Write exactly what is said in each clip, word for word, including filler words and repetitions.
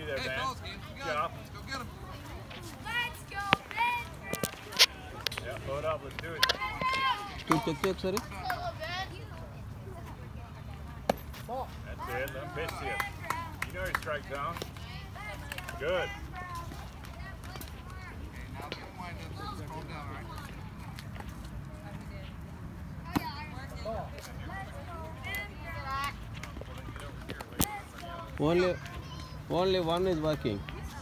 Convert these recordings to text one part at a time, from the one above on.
there, hey, man. fellas, game. Good. Job. Let's go get him. Let's go, Ben! Yeah, load up. Let's do it. Two check check, sorry. That's it. Let him pitch to you. You know your strike zone. Good. Okay, now get him wind up. Calm down, all right? Only, only one is working.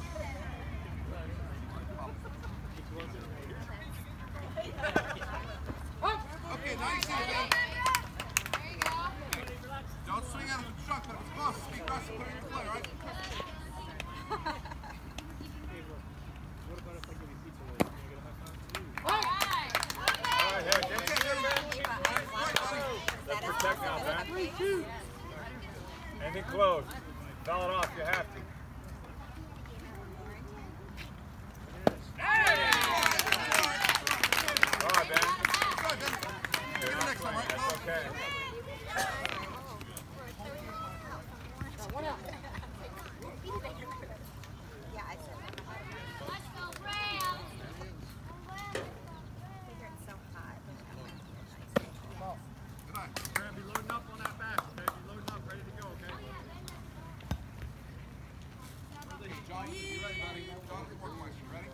Okay, now you see it, Ben. Don't swing out of the truck, but if it's close, speak across and put it in your play, right? Alright, here, get it here, man. Let's protect now, man. Anything close. Foul it off, you have to. Alright, Ben. Get him next time, right? That's okay. John, you ready, buddy? John, one more question. Ready?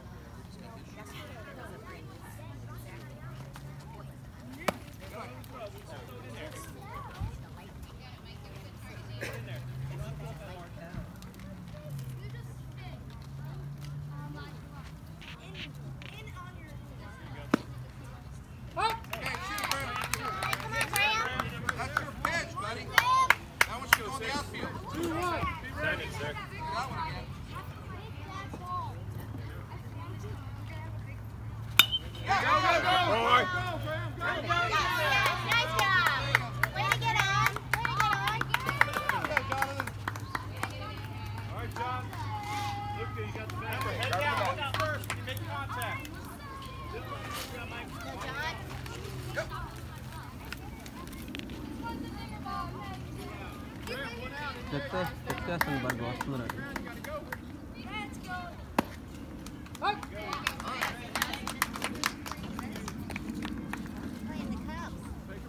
Okay, shoot, Graham. That's your pitch, buddy. That one should go on the outfield. Send it, sir. That one again. Go, go, go! Boy! Nice job! Way to get on! Way to get on! Alright, John. Luca, you got the back. Head down, head down first when you make contact. Check test, check test and ball was not. Let's go! Playing the Cubs.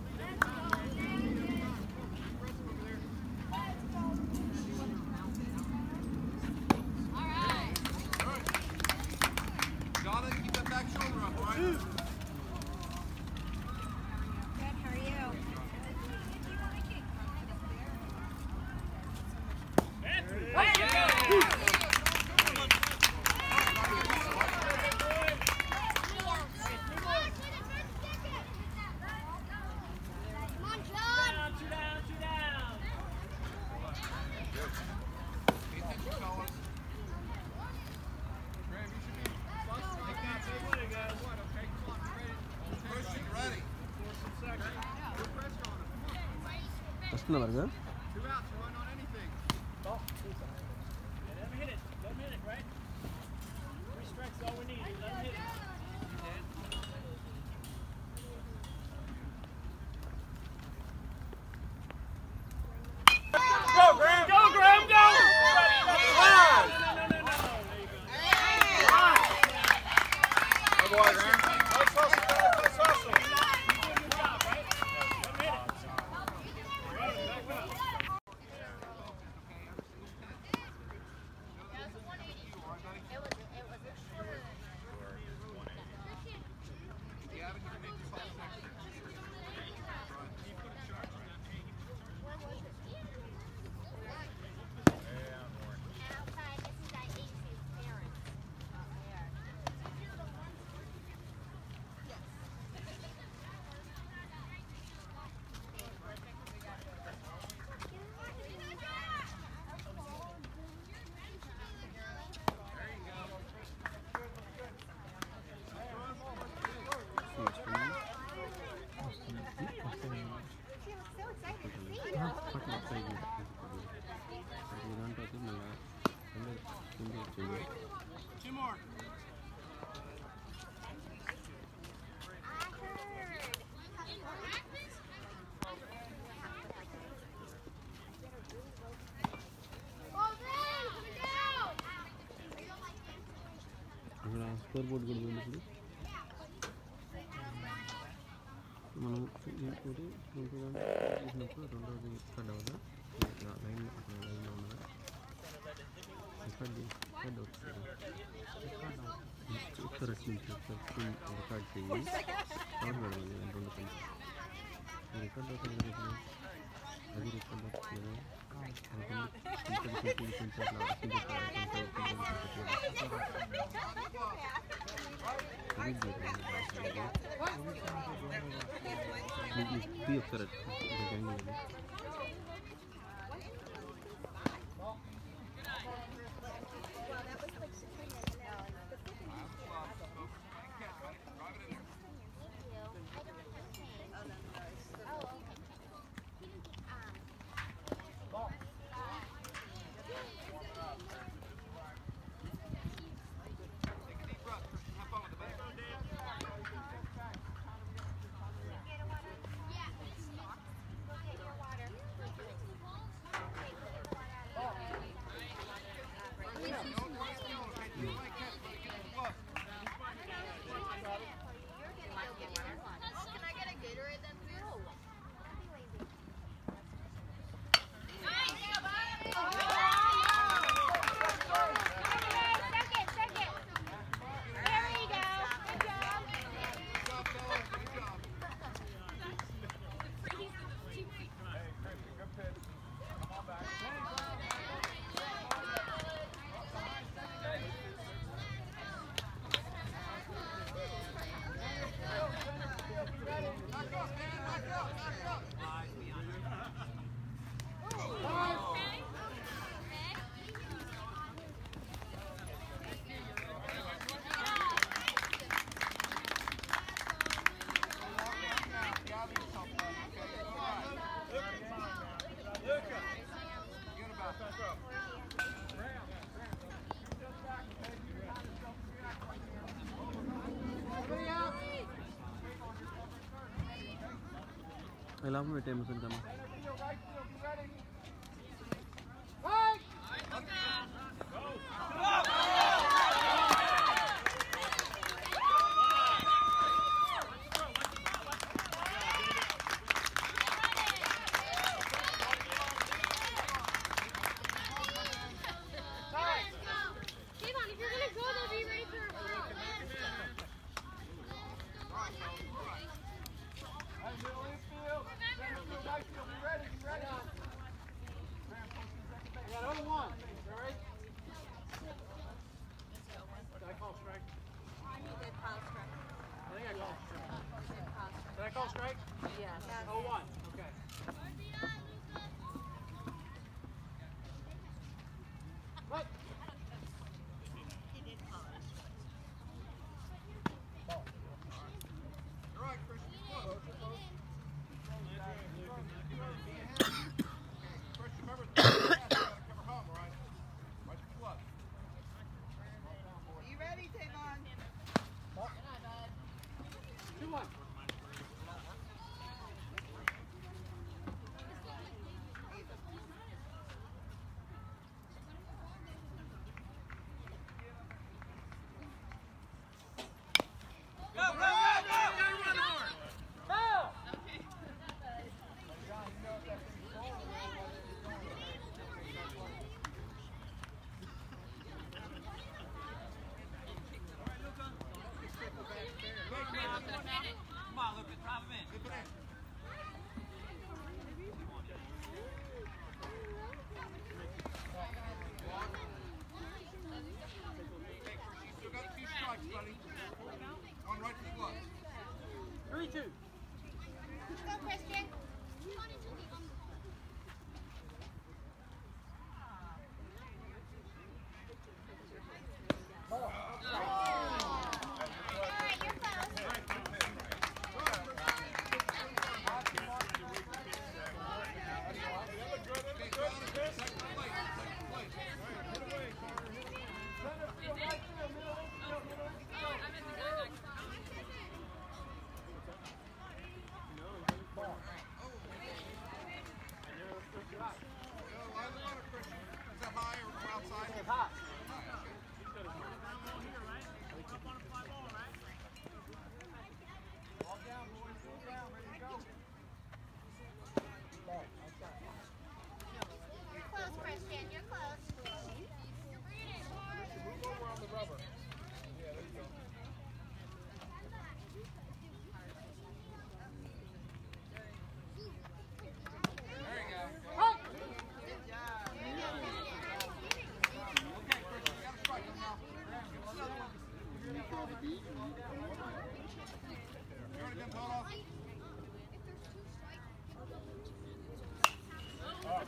Alright. Donna, keep that back shoulder up, all right? Good, how are you? Come on, John! Pay attention, fellas. Graham, you should be busting. Take that, say what, guys. What, okay? Come on, ready? Pushing, ready. Good pressure on him. Come on. First number, sir. Two outs, run on anything. Let him hit it. Let him hit it, right? Three strikes is all we need. Let him hit it. Go, Graham! Go, Graham, go! No, no, no, no. Good boy, Graham. Let's hustle, guys. Let's hustle. You're doing your job, right? Let him hit it. Back up. Yeah, but you can make your five seconds. Two more. Oh, man, coming down! Score board కూడా ఉన్నప్పుడు మనం ఇంకోటి చూసినప్పుడు రెండవది ఎక్కడ అవ్వదా line లైన్లో ఉన్నదా రికార్డ్ రికార్డ్ అవుతుంది ఒకసారి రికార్డ్ చేయి అవును మేడం రెండు కొంచెం రికార్డ్ అవుతుంది కదా అది రికార్డ్ అవుతుంది కొంచెం అట్లా ఒకసారి I love my time, Santama.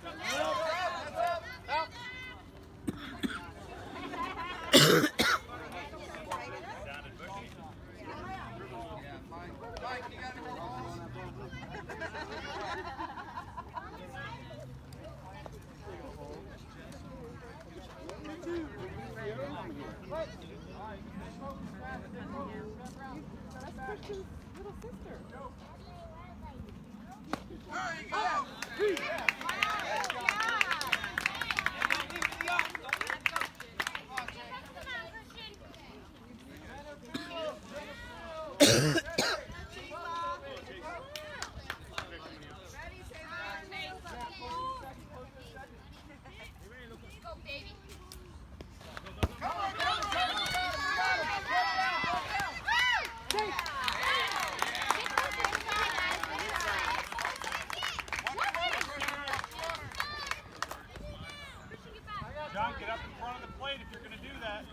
John, get up in front of the plate if you're going to do that.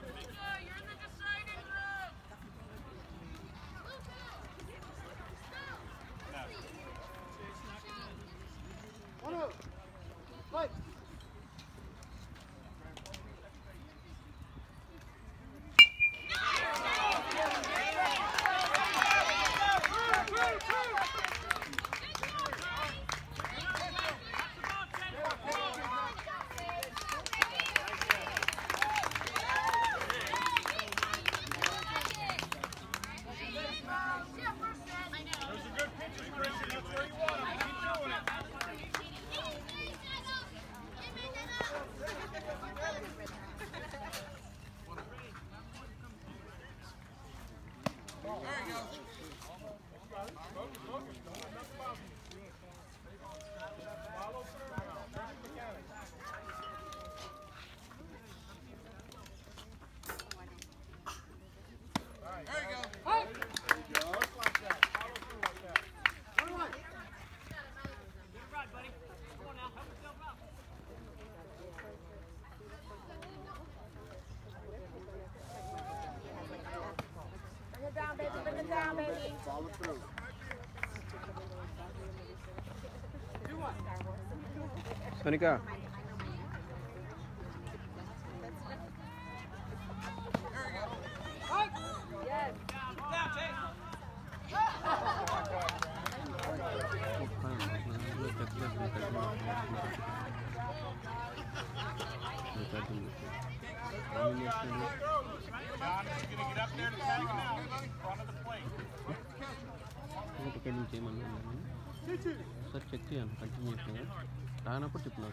One out. Fight. Follow through. Sonika. Ticket చేయమన్నా సార్ చెక్ చేయాలి కంటిన్యూస్గా రానప్పుడు చెప్పినారు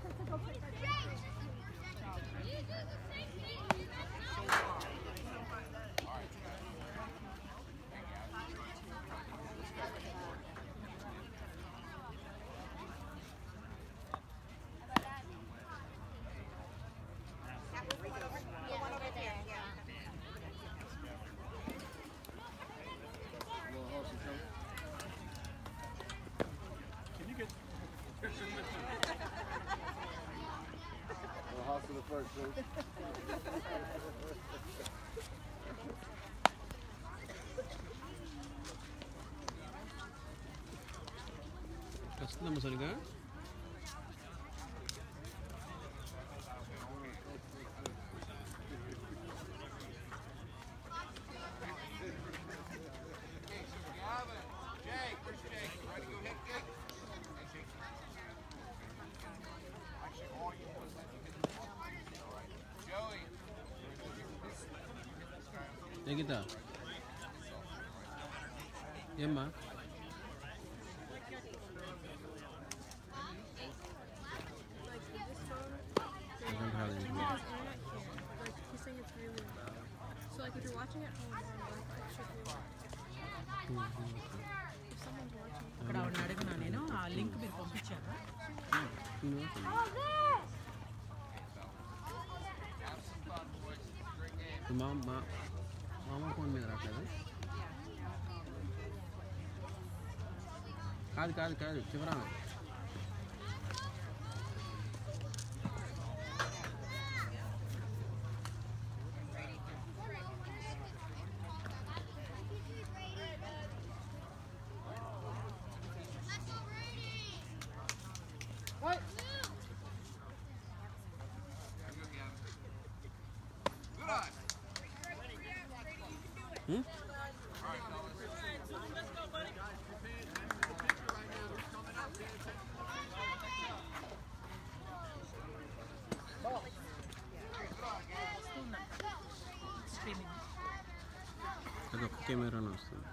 వస్తుందమ్మా సరిగా గీత ఏమ్మా So like if you're watching at home on Wi-Fi, it should be on. If someone's watching, అక్కడ ఆవిడ అడిగినా నేను ఆ లింక్ మీరు పంపించారా మా మా మామ ఫోన్ మీద రావట్లేదు కాదు కాదు కాదు చివరా Hmm? అది ఒక్క కెమెరానే వస్తుంది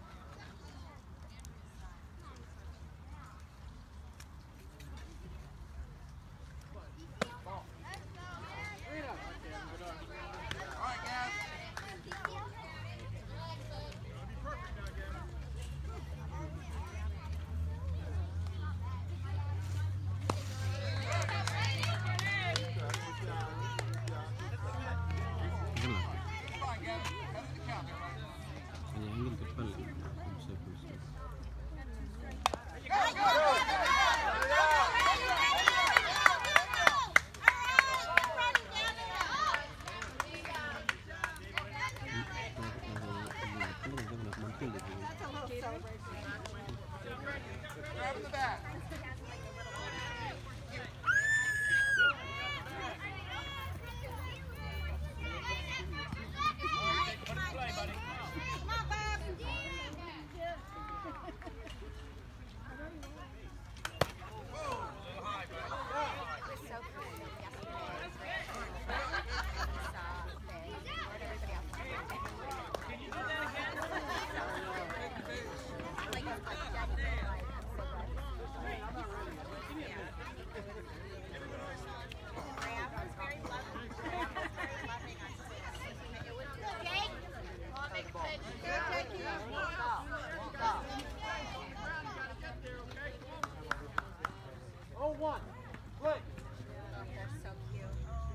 యాంగిల్ తిప్పాలి కొంచెంసేపు One, play. They're so cute.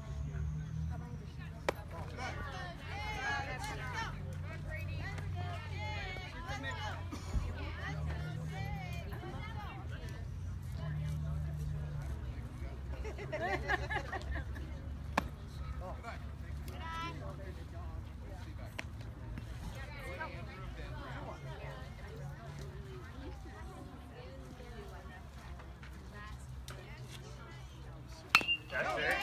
That's it.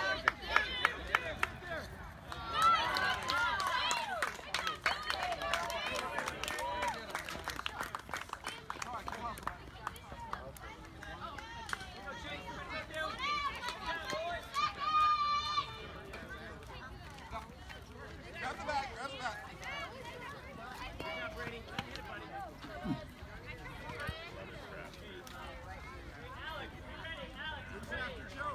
Grab the back, grab the back. It's after Joey.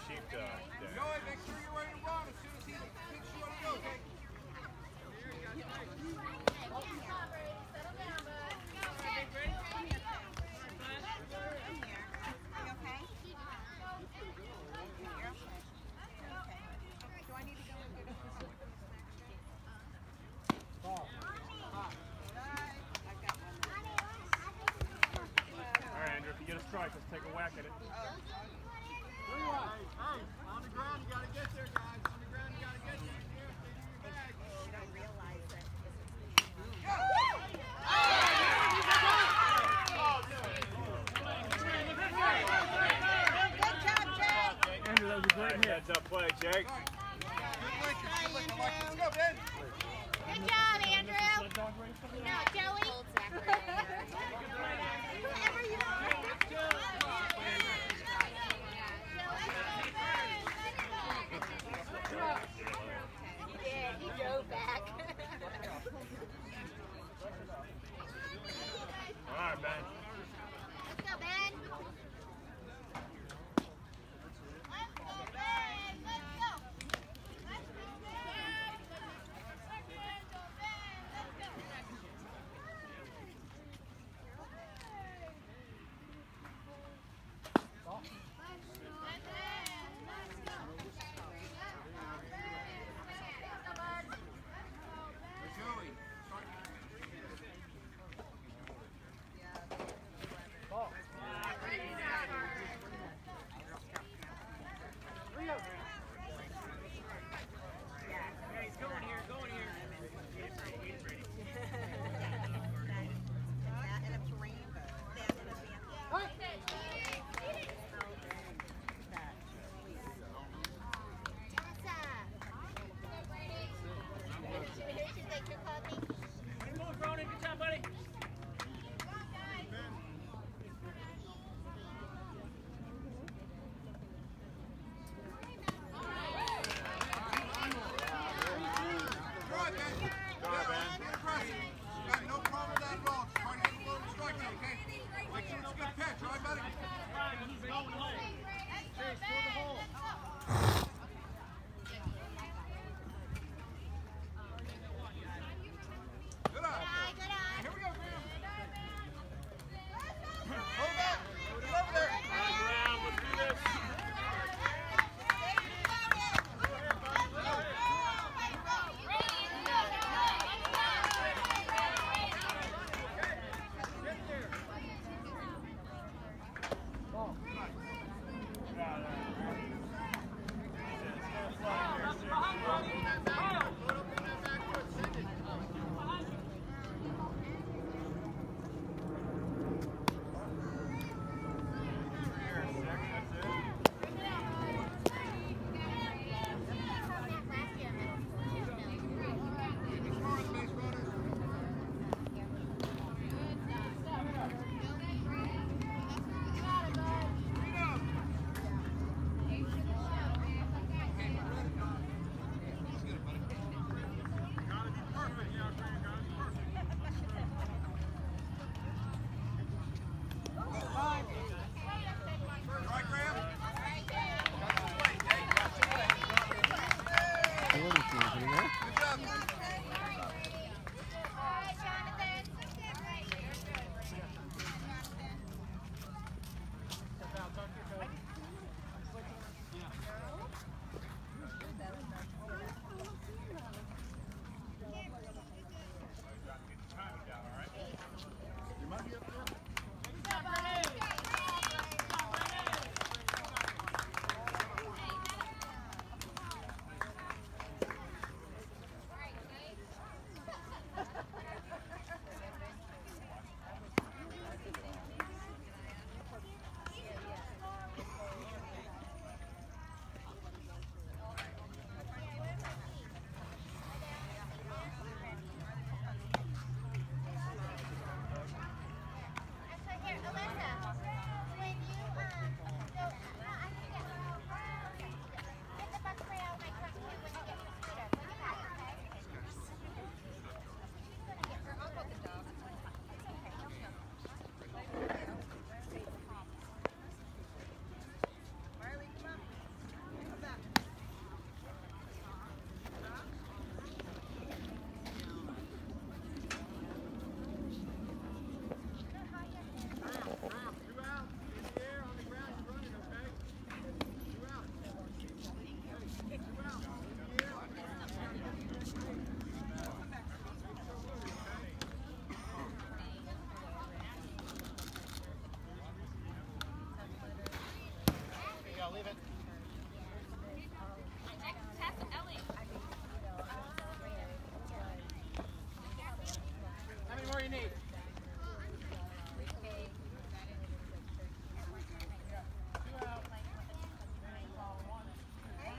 sheepdog. Joey, make sure you're ready to run as soon as he thinks you want to go, okay? All right, Andrew, if you get a strike, let's take a whack at it. Three one. Hey, on the ground, you got to get there, guys. On the ground, you got to get there. Stay back. You don't realize that. Good job, Jake. Andrew, that was a great hit. Heads up play, Jake. Good lick, good lick, Mike. Let's go, Ben. Good job, Andrew. No, Joey. Whoever you are. He did. He drove back. All right, Ben. Let's go, Ben. Let's go, Ben. Let's go. Let's go, Ben. Let's go, Ben. Let's go. Joey. Good job, buddy. Drive, Ben. Drive, Ben. Get aggressive. You got no problem with that at all. Just try to get a little strike zone, okay? Make sure it's a good pitch, all right, buddy? He's going home. Chase, toward the hole. Good eye. Good eye. Here we go, Graham. Hold back. Get over there. Ground, let's do this.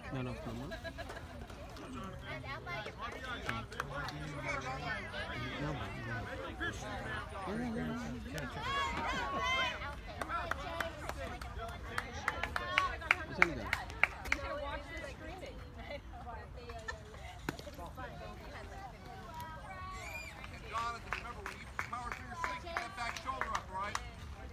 None of them. Jonathan, remember when you power through your six, get that back shoulder up, all right?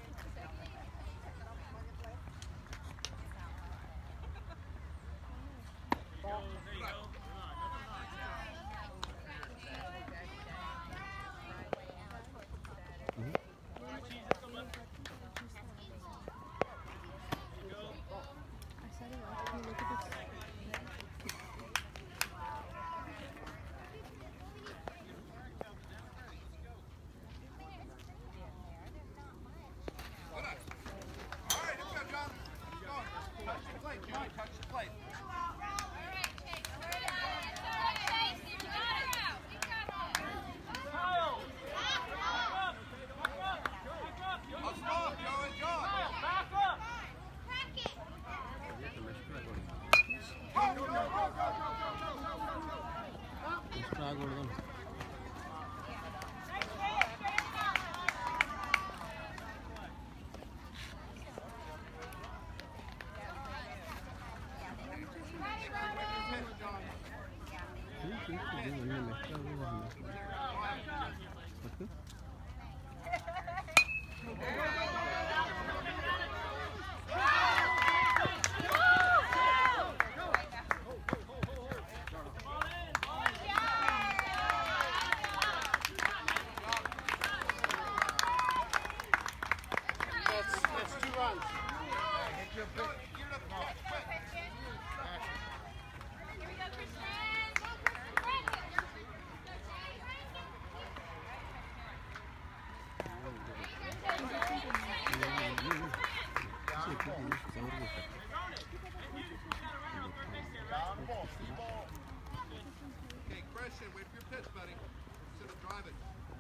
Okay, Christian, wait for your pitch, buddy. Instead of driving.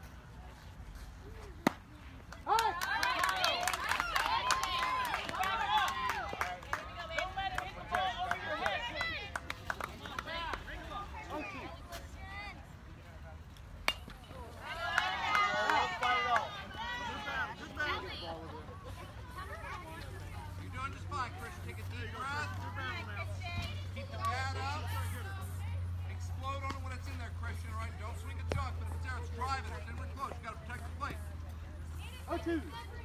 You're doing just fine, Christian. Take a deep breath. Keep the pad up. Explode on it when it's in there, Christian, all right? Don't swing a junk, but if it's there, it's driving. It's anywhere close. You got to protect the plate. Oh, two.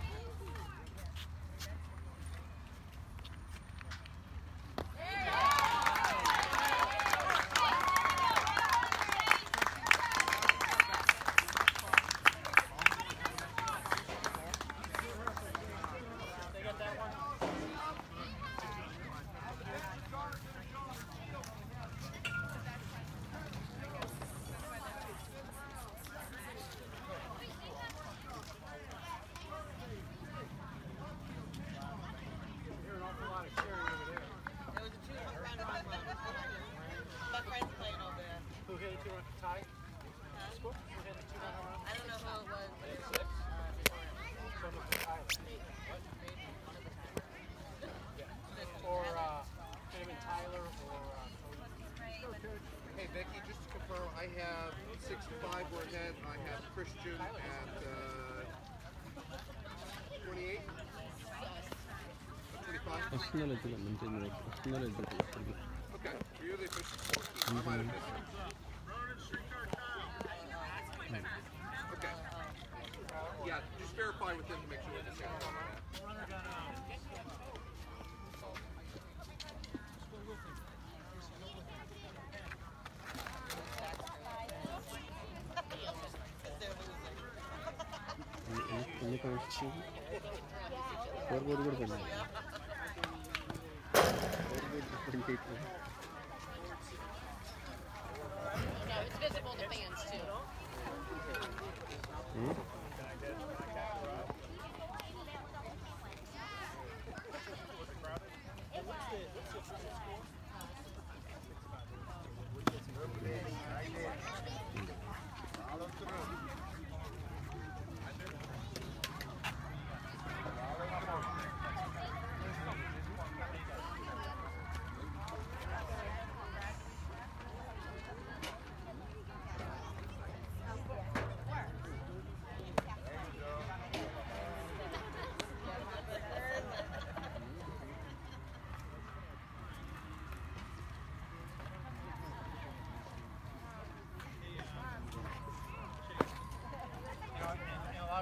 Hey, Becky, just to confirm, I have sixty-five we're ahead. I have Christian at uh, twenty-eight. twenty-five. Okay, so you're the official fourteen. I might have missed it. Okay. Yeah, just verify with them to make sure we're the same one. Scoreboard కూడా పడింది. No, it's visible to fans too. Hmm?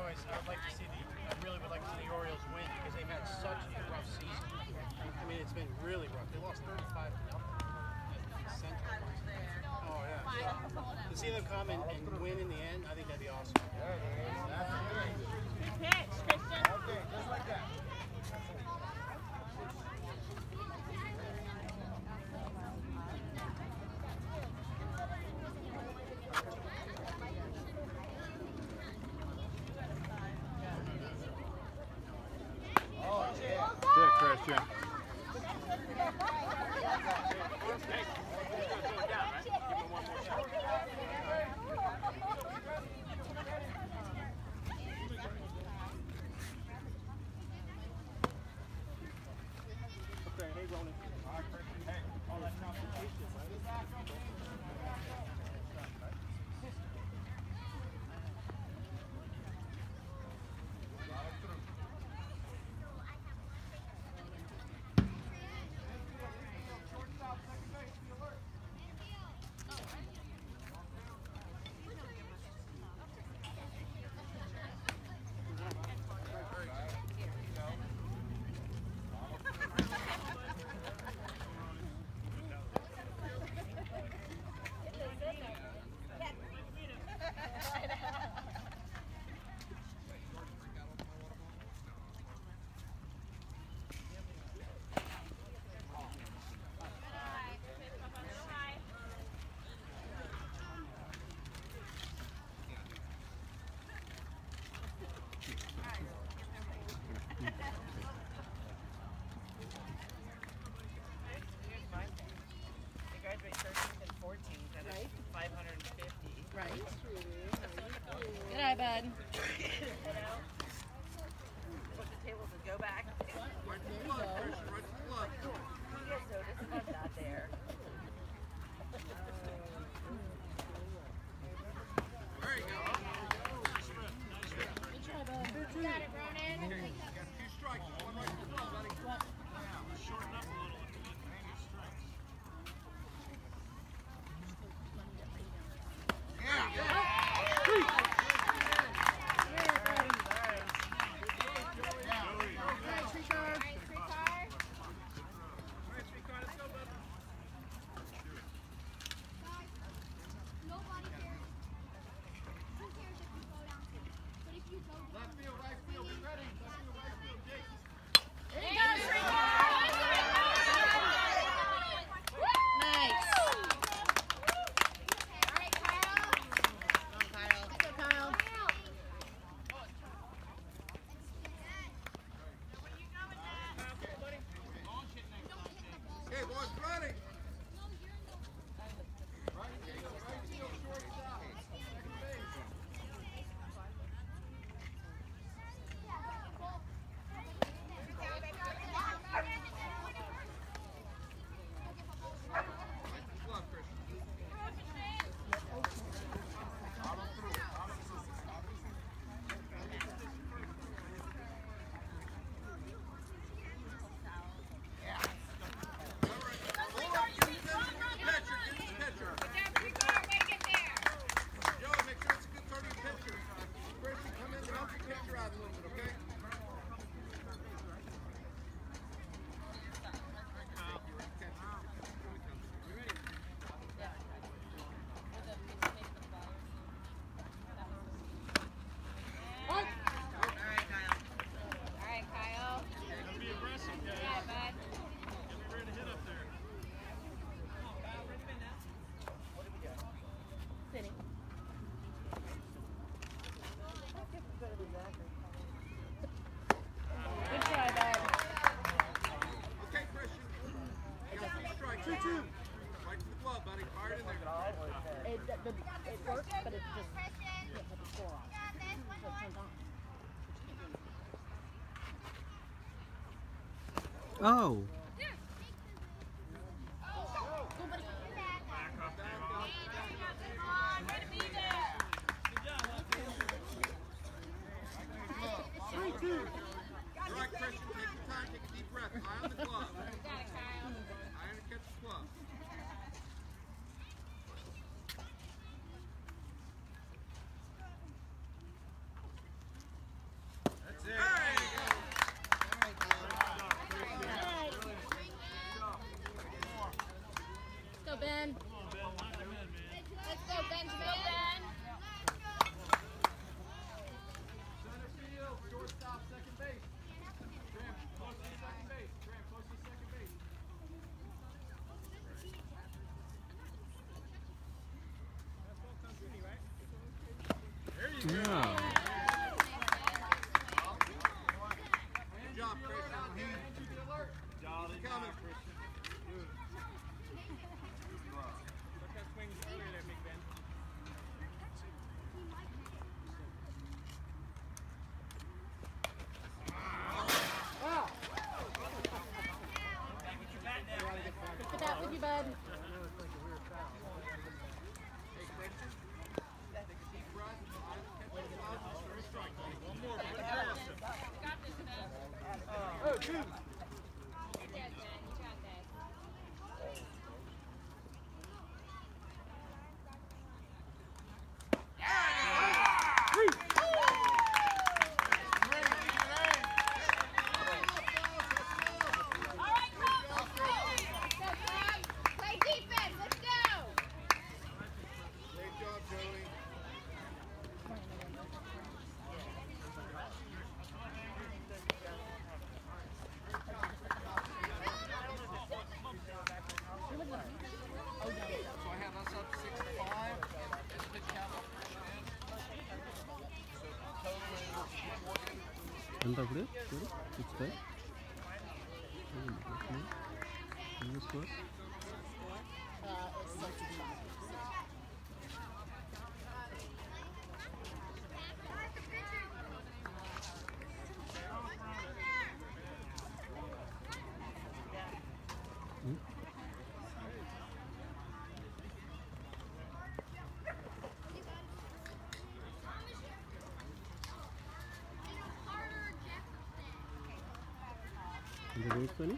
anyways, I would like to see the, I really would like to see the Orioles win because they've had such a rough season. I mean, it's been really rough. They lost thirty-five to nothing. Oh, yeah. To see them come and, and win in the end, I think that'd be awesome. Good pitch, Christian. Okay, just like that. That's it, Christian. Right. Good night, bud. Put the tables and go back. Right to the glove, Christian, right to the glove. You guys noticed I'm not there. There you go. Good try, bud. You got it, Ronan. You got two strikes. One right to the glove, buddy. Shorten up a little if you get any strikes. Yeah. Left field, right field, be ready. Left field, right field, Jake. Nice. All right, Kyle. Kyle. Good job, Kyle. Okay, boys, ready. Right field, right field, shortstop. Second base. Right to the glove, Christian. Joey, make sure it's a good target pitcher. Christian, come in and help your pitcher out a little bit, okay? All right, Kyle. Gotta be aggressive, guys. Yeah, bud. Get me ready to hit up there. Sitting. Good try, bud. Okay, Christian. You got three strikes. Two, two. Right to the glove, buddy. Fire it in there. It, the, the, it works, but it's just can't put the score on. So it turns on. Oh. All right, Christian, take your time. Take a deep breath. Eye on the glove. Eye on the catcher's glove. Coming. Pick it up with you, bud. Oh, two. ఎంత అప్పుడు six five score ఇంకా వేసుకొని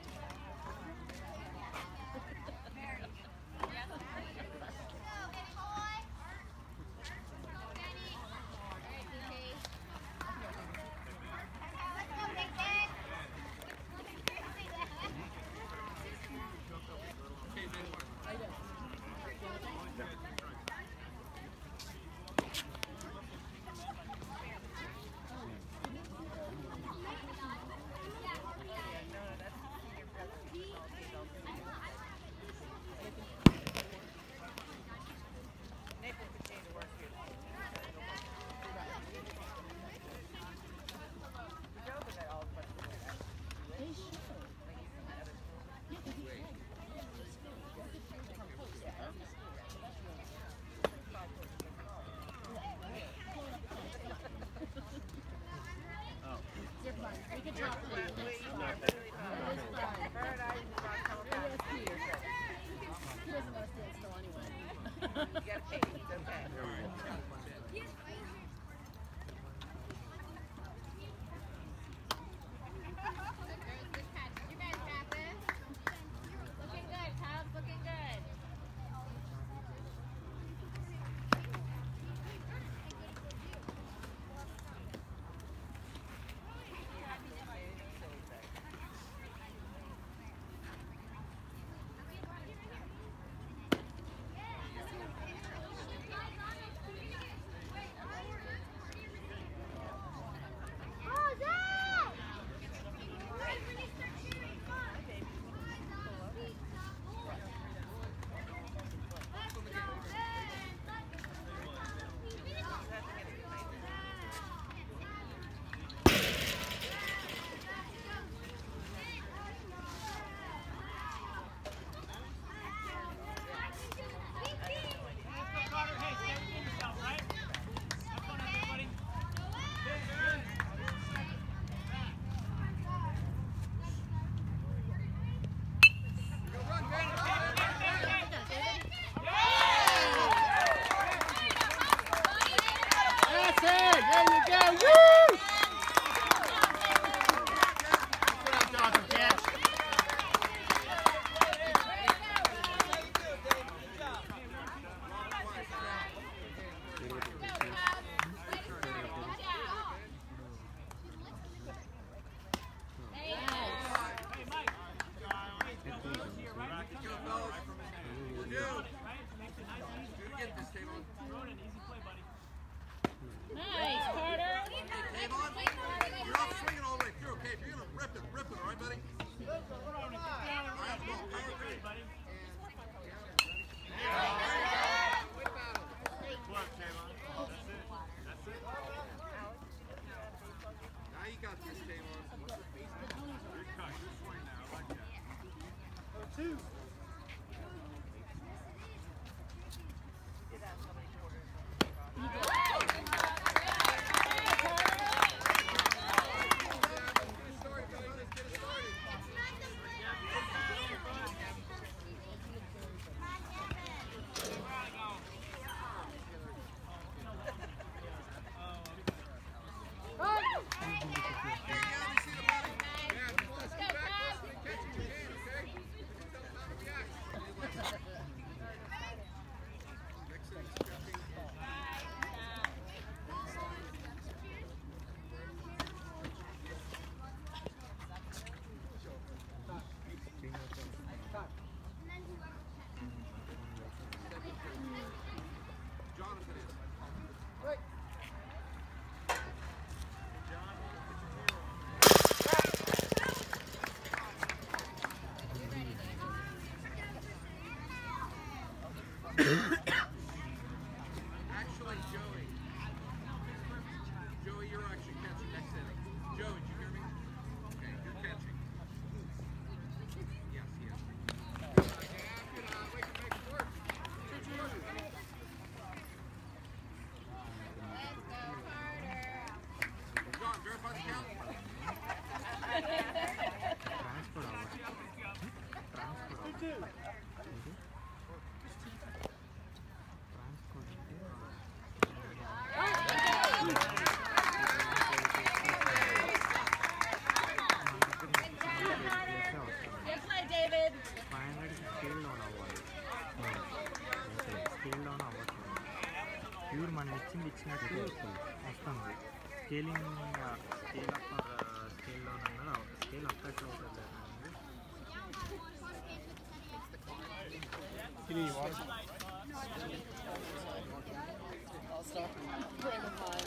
ఇచ్చింది ఇచ్చినట్టు వస్తుంది. Scaling scale up scale down అన్నది scale up ఎట్లా అవుతుంది Can you water? I'll stop. Bring them on.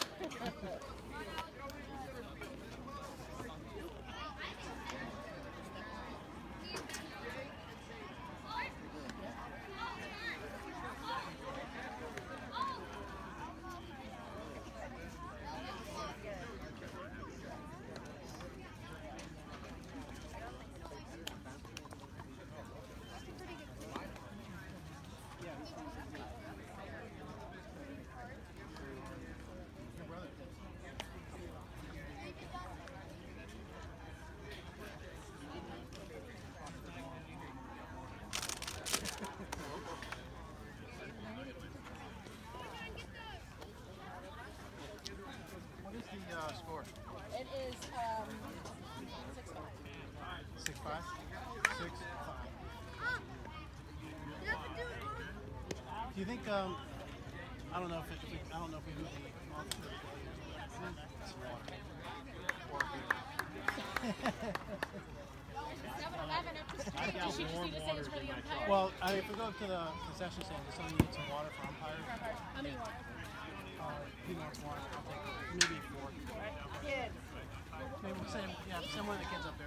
What is the uh, score? It is um six five. Six five. Six five. Do you think? Um, I don't know if, it, if we, I don't know if we do the officer It's water. seven eleven up the street. I got She just warm need to say water it's for in the my umpire. truck. Well, I mean, if we go to the concession stand, does someone need some water for umpires? How many water? Uh, he wants water. I'll take maybe four. Kids. Maybe we'll send, yeah, send one of the kids up there.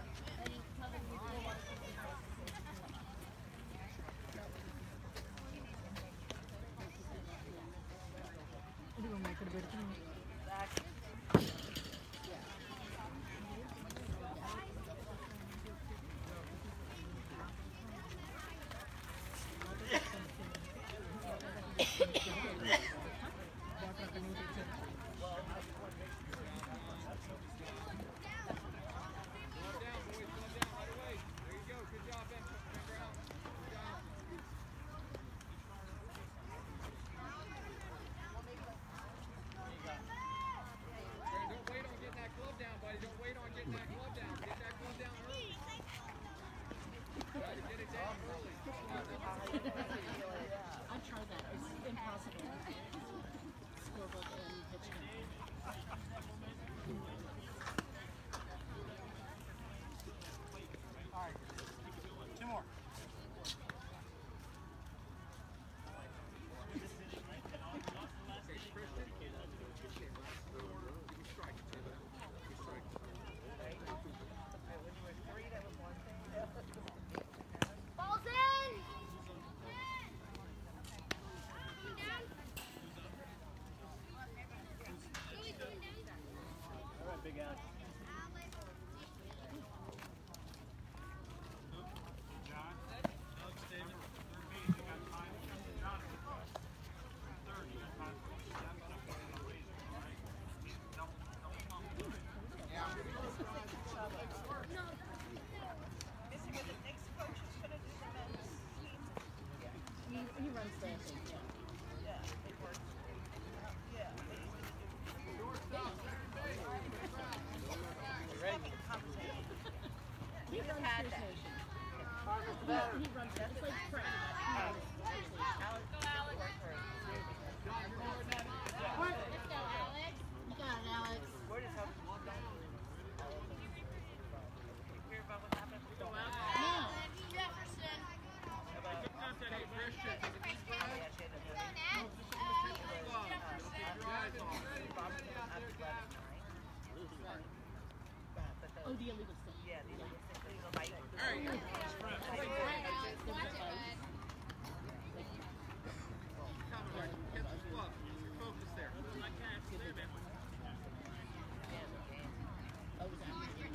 I've tried that. It's impossible. Scoreboard and pitch count. All right. Two more. Ball's in! All right, big Alex. He, he runs the thing, yeah. He runs First Nation. He, he runs that. It's like Fred. He runs First Nation. Let's go, Alex. You got it, Alex. Where does help? Hear about what happened? No. Jefferson. Christian, take a deep breath. Go, Nat. Uh, Jefferson. Oh, the illegal stuff. Yeah, the illegal stuff, the illegal bite. All right. Right, Alex. Watch it, bud. Come on, catch his glove. Your focus there. Oh, was that?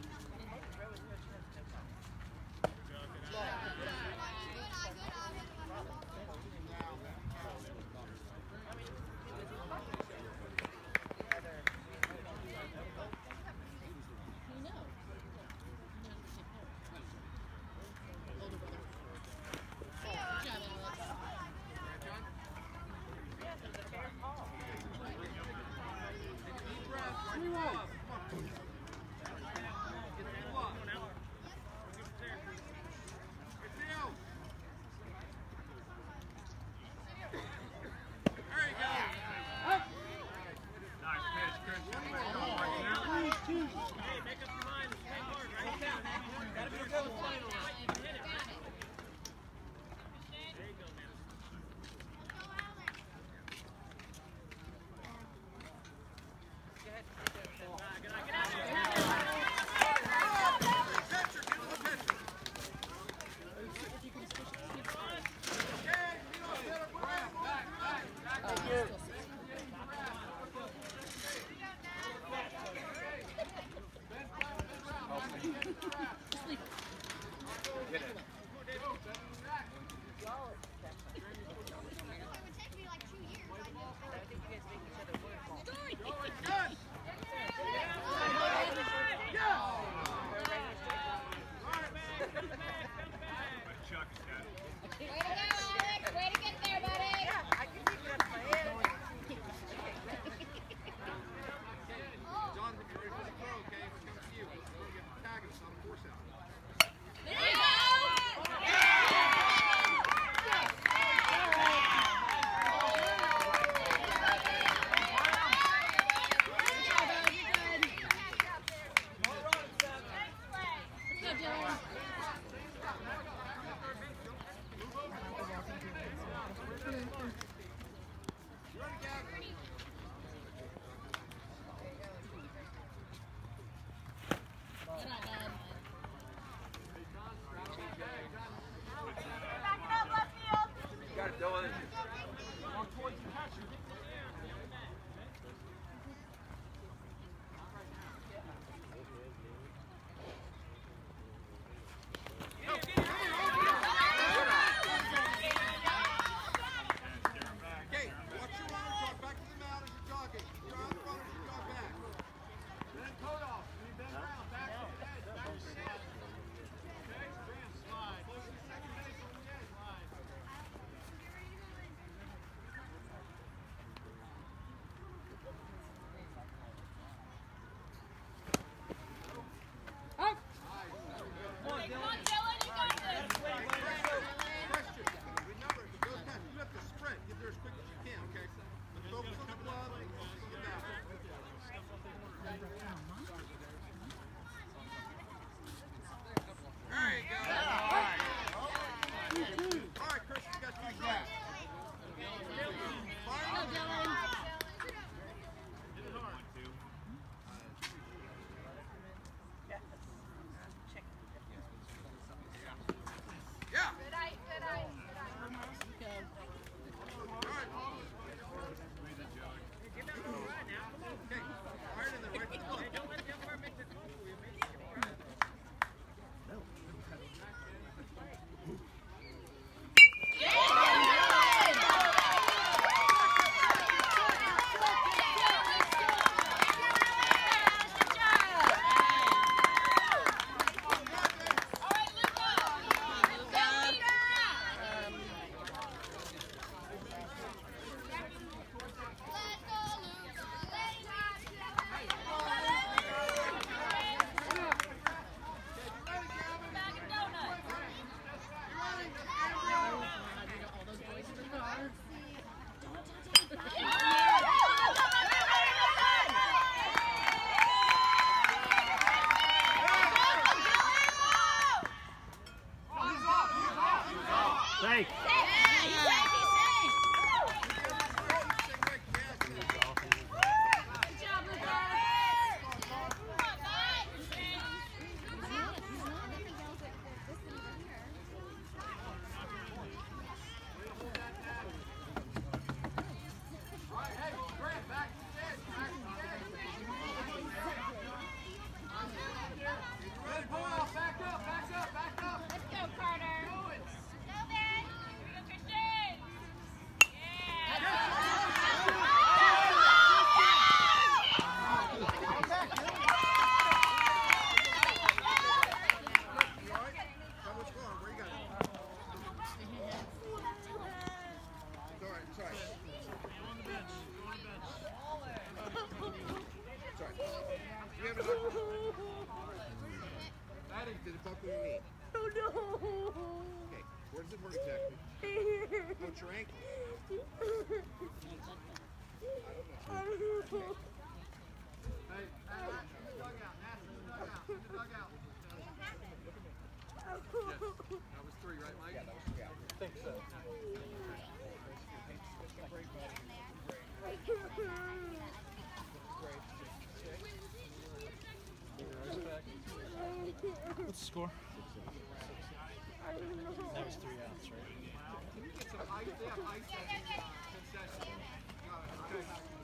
You know. Older brother. Good job, Alex. Deep breath. Right glove. Come on. Did it buckle your knee? Oh no! Okay, where does it hurt exactly? Oh, it's your ankle. I don't know. Okay. Hey, hey, in the dugout, Nathan, in the dugout, in the dugout. Yes, that was three, right, Mike? Yeah, that was three. I think so. What's the score? That was three outs, right? Can you get some ice? They have ice concession. Got it. Okay.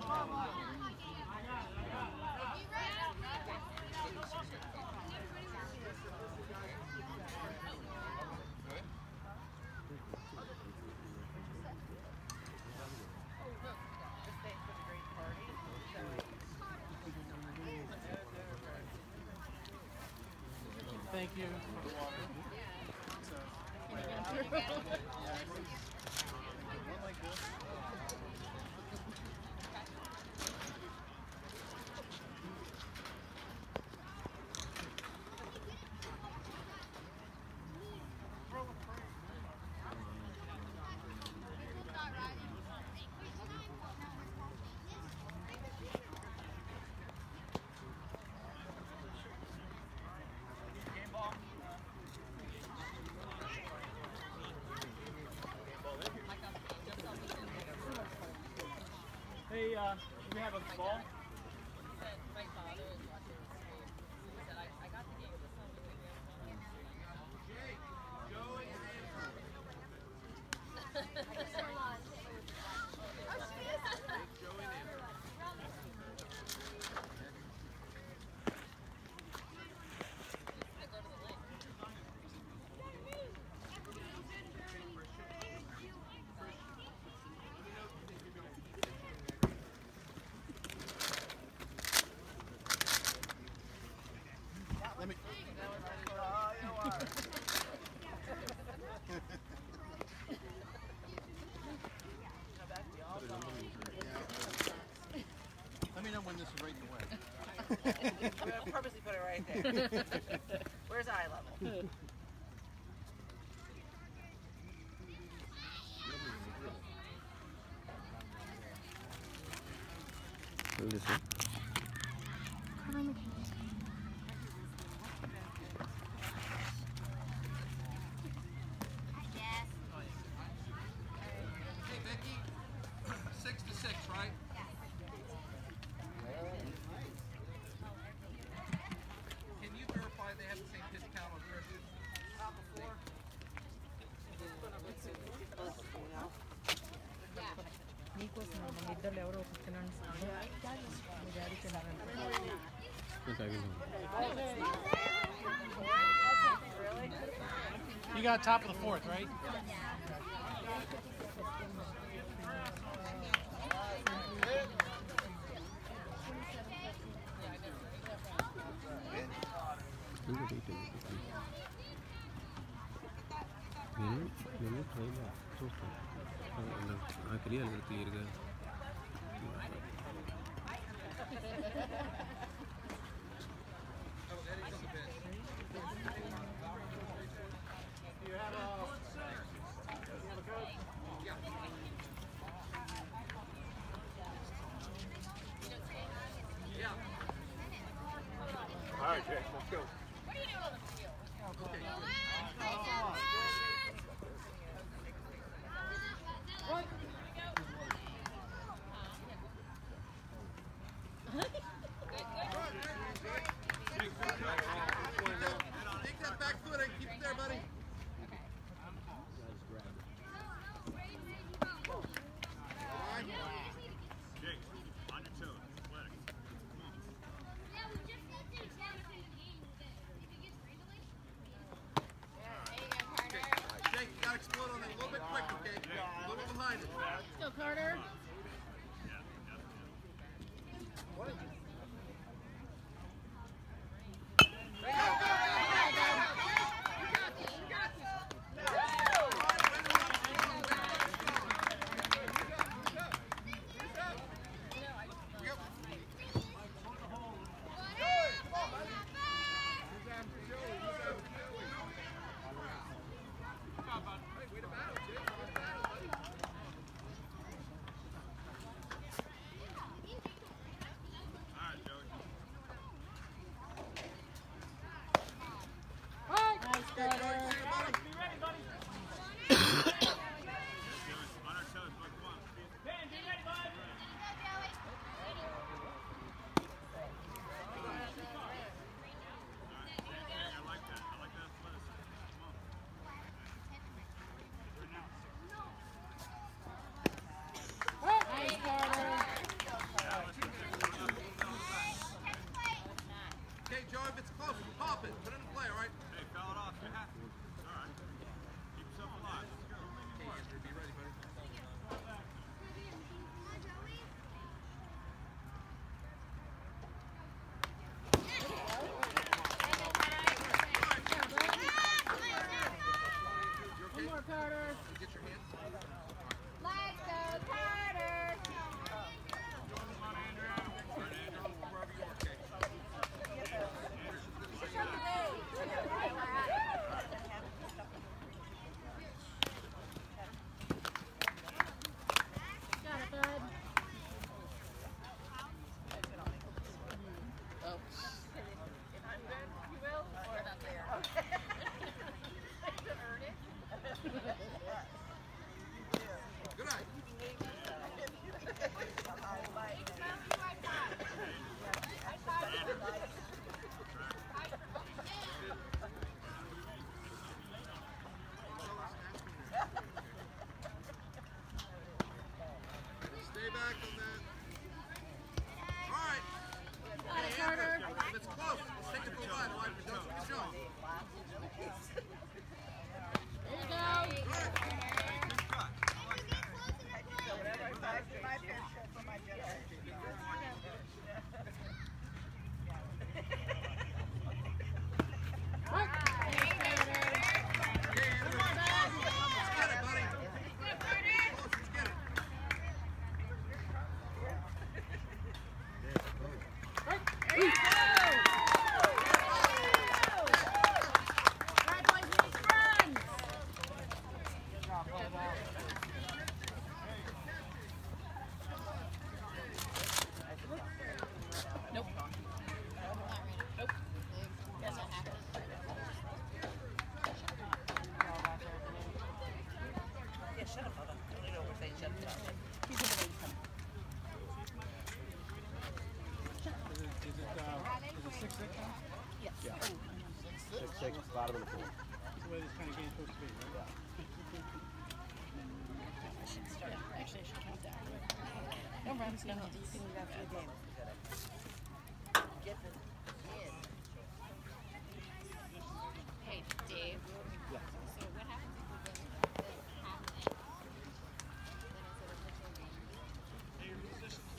Thank you for the water. One like this. Hey, uh, do we have a ball? My father is watching the game. He said, I, I got the game with some Let me. Let me know when this is right away. I'm gonna purposely put it right there. Where's eye level? Hold this one. Hey, Becky. Six to six, right? Can you verify they have the same pitch count on Christian? Top of four. ఇద్దరు ఎవరో కూర్చున్నాను You got top of the fourth, right? నేను నేను ట్రైన్లో చూస్తాను నాకు తెలియాలి కదా క్లియర్గా All right, Jake, let's go. Take that back foot and keep it there, buddy. Jake, on your toes. Flex. Jake, you gotta explode on that a little bit quick, okay? A little behind it. Go, Carter. drive it, right? Don't swing the jog. There you go. Whatever I find in my picture for my generation. Six, bottom of the pool. That's the way this kind of game's supposed to be, right? Yeah, actually, I should count that. No runs, no hits. You can leave after the game. Get the Hey, Dave. Yeah. So what happens if we go half an inch? Then instead of the full game?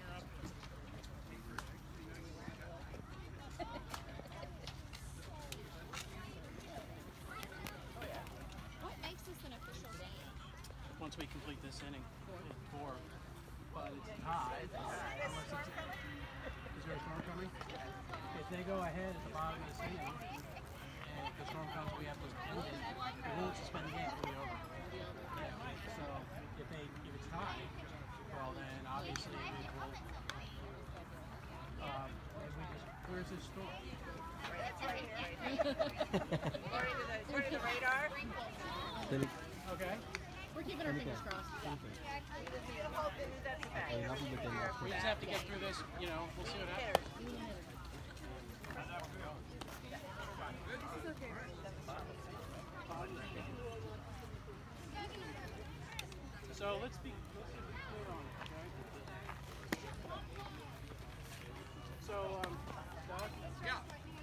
What makes this an official game? Once we complete this inning, it's four, but it's tied. Unless it's, is there a storm coming? If they go ahead at the bottom of this inning, and if the storm comes, we have to end it. We won't suspend the game; it'll be over. Yeah. So if they, if it's tied, well then obviously we will. Um, if we just, where's this storm? That's right here, right here. According to the, according to the radar. Okay. We're keeping our fingers crossed. We just need to hope that that's the fact. We just have to get through this, you know, we'll see what happens. So let's be, let's be clear on it, right? So, um, Doug? Yeah.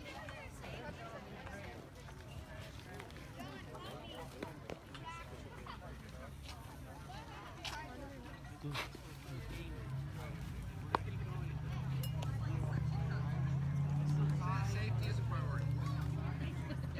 Safety is a priority. Yeah.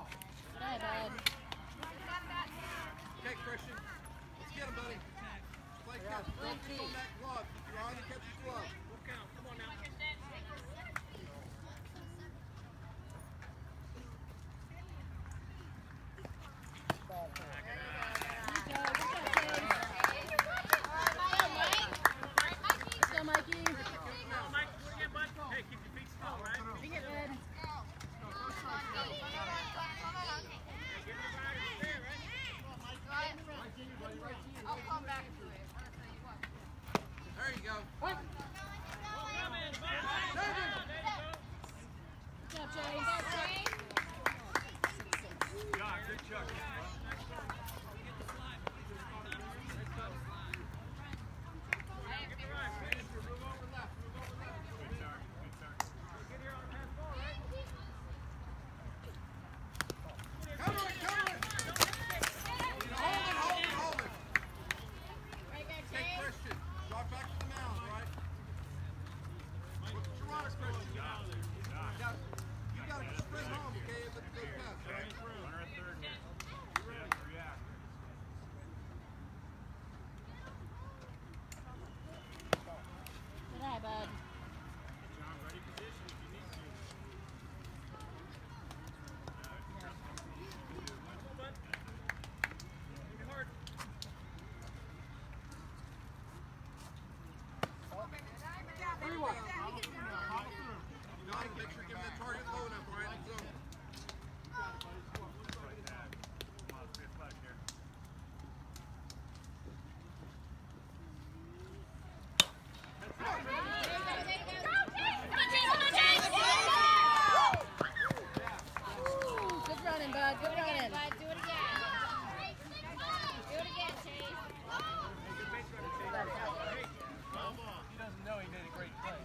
Hi, bud. Okay, Christian. Let's get him, buddy. Play catch. Focus on that glove. Keep your eye on the catcher's glove. Look out. Come on now. Go, Mikey. Mike, again, bud. Hey, keep your feet still, right? Bring it, bud. I'll come back to it. There you go. Good job, Chase. John, good chuck. Cover it, cover it. Hold it, hold it, hold it. Okay, Christian. Drop back to the mound, right? Look at your runners, Christian. You got, you got to sprint home, okay, if it's good pass, right? Runner at third here. Yeah, react. Good eye, bud. John, ready position if you need to. Johnny, make sure you give him that target low enough, right? So, Like that. Come on, spit flag here. Good running, bud. Good running. Do it again. Do it again, Chase. He doesn't know he made a great play.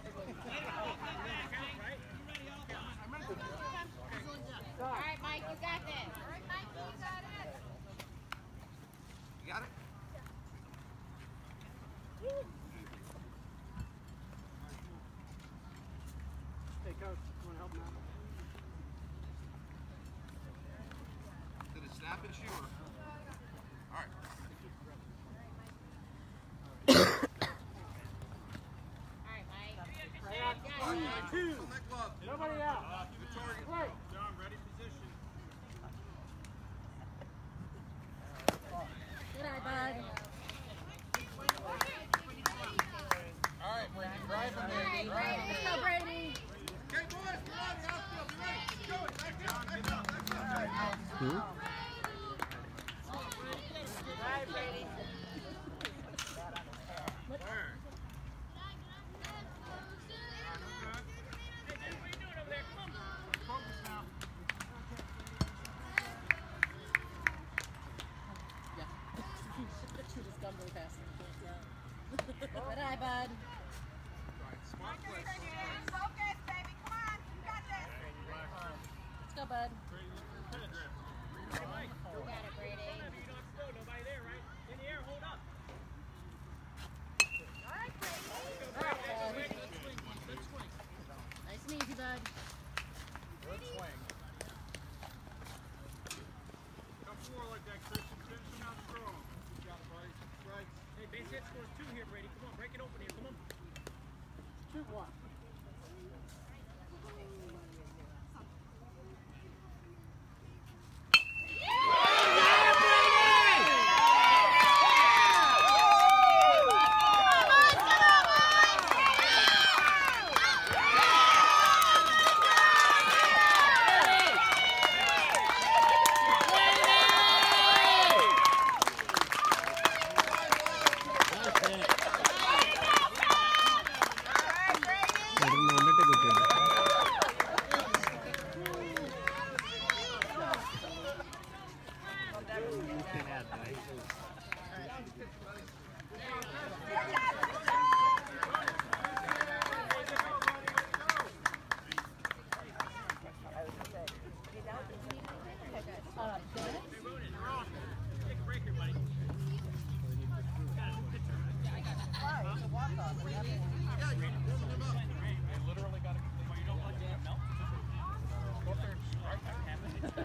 All right, Mike, you got this. All right, Mike, you got it. you got it? Hey, coach, you want to help him out? Did it snap and shoot her? All right. All right, Mike. All right, Mike, focus on that glove. Nobody out. Keep the target. John, ready position. Good eye, bud. All right, Brady, drive him in. Drive him Let's in. go, Brady. Okay, boys, come on, the outfield. Be ready. Keep going. Back up, back up, back up. Hmm? Just stumbling past him. Good eye, bud. Smart play. Focus, baby. Come on. You got this. Let's go, bud. You got it, Brady. Nobody there, right? In the air, hold up. All right, Brady. Nice and easy, bud. Good swing. Come forward like that, Christian. Finish him out strong. Good job, buddy. Right. Hey, base hit scores two here, Brady. Come on, break it open here. Come on. Shoot one.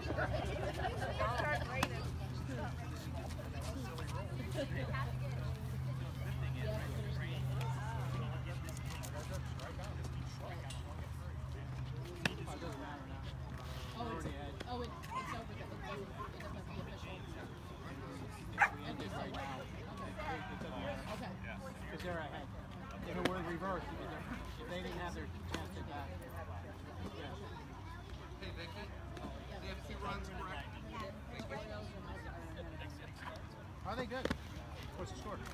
Oh, it, it's over because it doesn't, it doesn't have the official. We ended right now. Okay. Because they're ahead. If it were reversed, it'd be different. If they didn't have their chance to back. Yeah. Hey, Vicky. They have two runs, correct? Are they good? What's the score?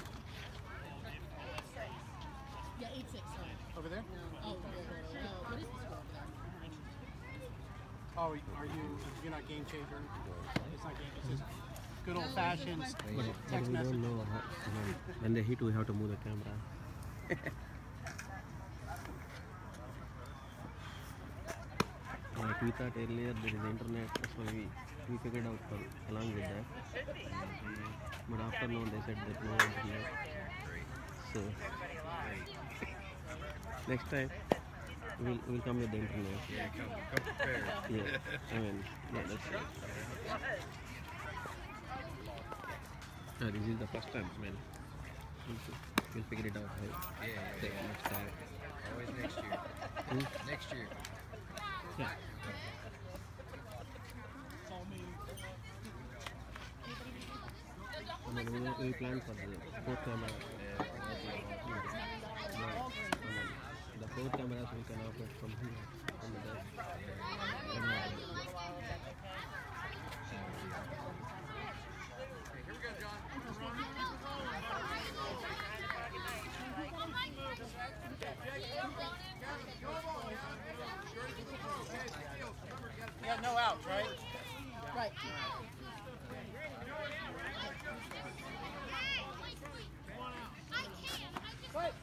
Yeah, eight six. Sorry. Over there? Oh, no, no, no. What is the score over there? Oh, are you, you're not game changer? It's not game, it's just good old fashioned But, but text we message. don't know how, you know, when they hit we have to move the camera. Like we thought earlier there is internet, so we, we figured out for, along with that. But after now they said that no internet. So next time we'll, we'll come with the internet. Yeah, come, come prepared. Yeah, I mean, yeah, that's it. Ah, this is the first time, man. We'll, we'll figure it out. How, Yeah, yeah, yeah, next time. Always next year. Hmm? Next year. Yeah. I mean, we, we planned for the fourth camera. Yeah. No, I mean, the fourth cameras we can operate from here, from the desk. And, uh, Hey, here we go, John. You got no outs, right? Right. What?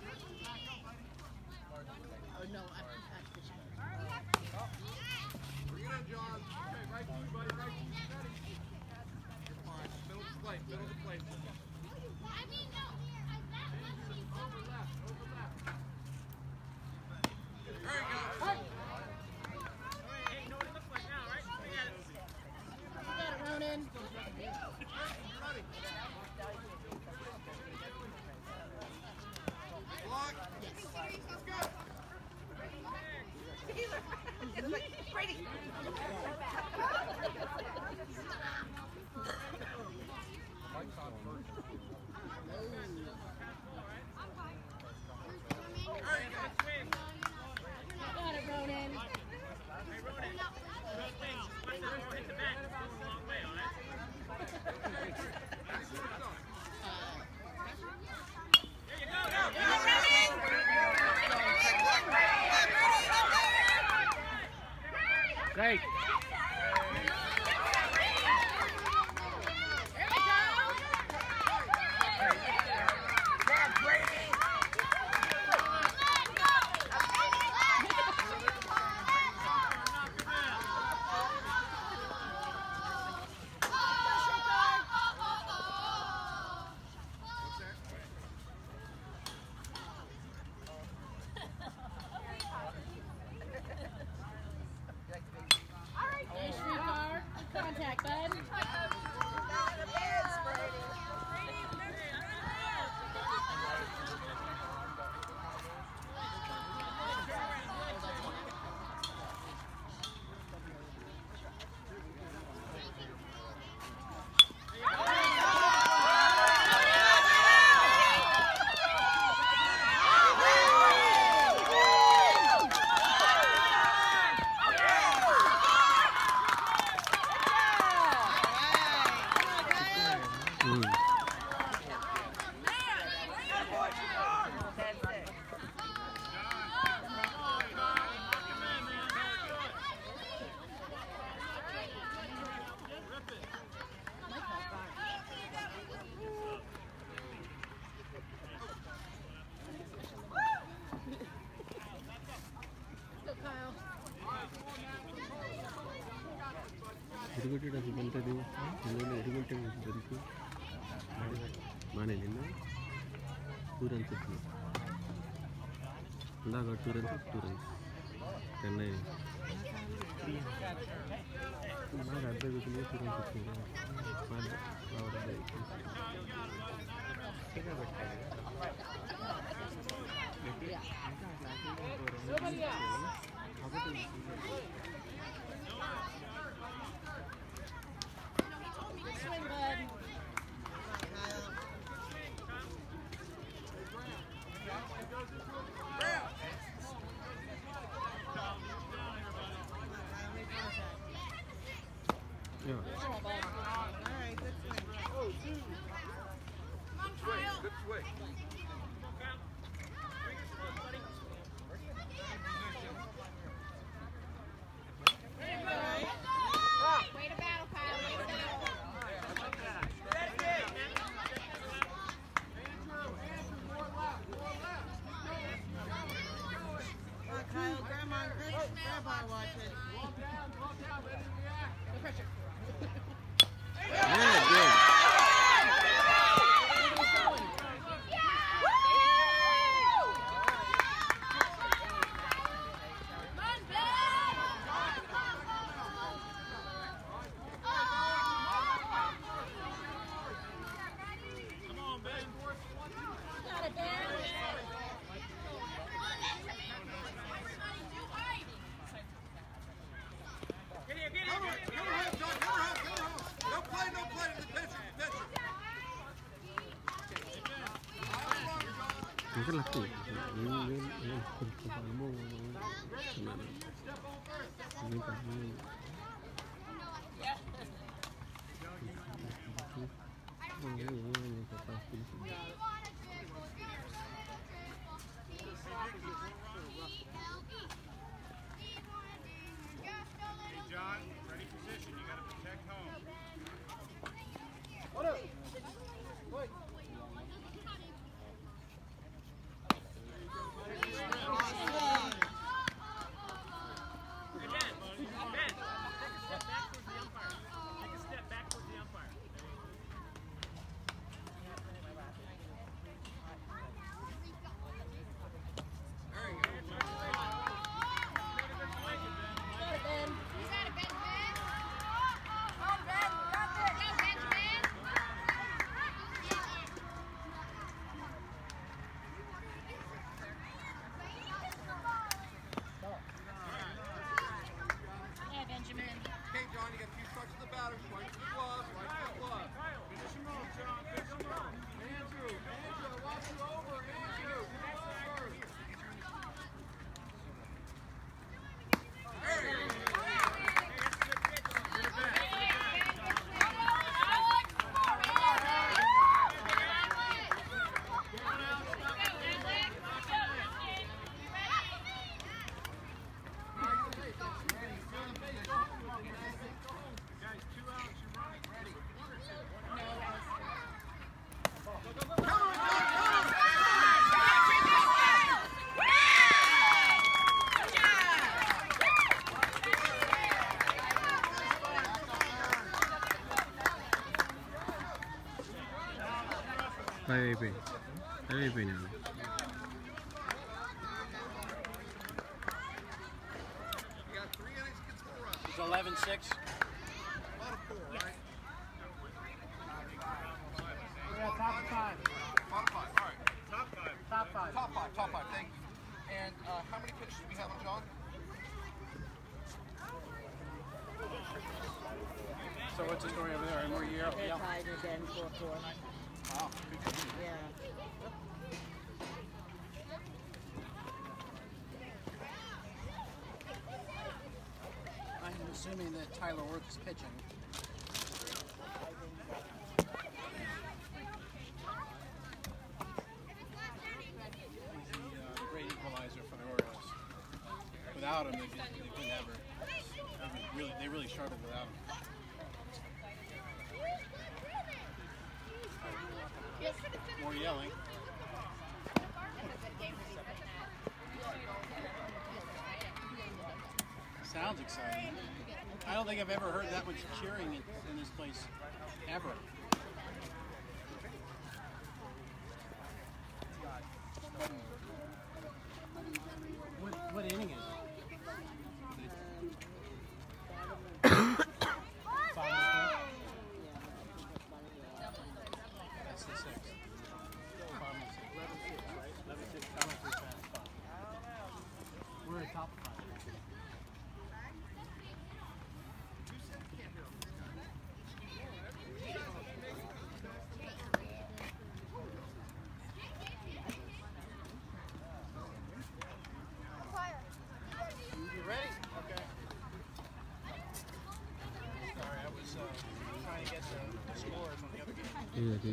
Oh, no, I'm that's the show. Bring it in, John. Okay, right to you, buddy. Right to you. Steady. You're fine. Middle of the plate. Middle of the plate. Over left. Over left. There you go. Hey! You got it, Ronan. Ready. Block. Let's go. Brady. Got it, Ronan. Great. Nice streetcar. Good contact, bud. hmm. Go, Kyle. Educated as a interview, really educated is very good. Managing, no? Two runs, two runs. Two runs, two runs. cái này má gạt đây cái này turun ke sini mana bawa dari itu kita bertanya jadi angka lagi dorong ini apa tuh Swing, bud. ya Alright, good swing. Swing, good swing. Way to battle, Kyle. Way to battle. Come on, Kyle, grab on, Chris. Grab on, watch it. yeah good Got it, Ben. Come on, come on, John, come on, come on. No play, no play to the pitcher, pitcher. mungkin laki ini ini ini kamu gimana ini kamu oh ini ini pasti Hey, John, ready position. You got to protect home. Okay, John, you got a few strikes to the batter. Strike to the glove, strike to the glove. Finish him off, John. Finish him off. Andrew, Andrew, I want you over, Andrew. Come over. There you go. Guys, two outs. You're running. Ready. Ahí ven, ahí ven. You got three innings against four runs. It's eleven six. About a four, right? Yeah, top five. Top five, all right. Top five. Top five. Top five, top five, thank you. And uh, how many pitches do we have on John? So what's the story over there? Any more year? They're Yeah. tied again, four four. Wow. Good for you. Yeah. I'm assuming that Tyler Worth is pitching. He's the uh, great equalizer for the Orioles. Without him, they, could, they couldn't ever. They would really, they really struggled without him. More yelling. Sounds exciting. I don't think I've ever heard that much cheering in, in this place, ever. What, what inning is it? lagi.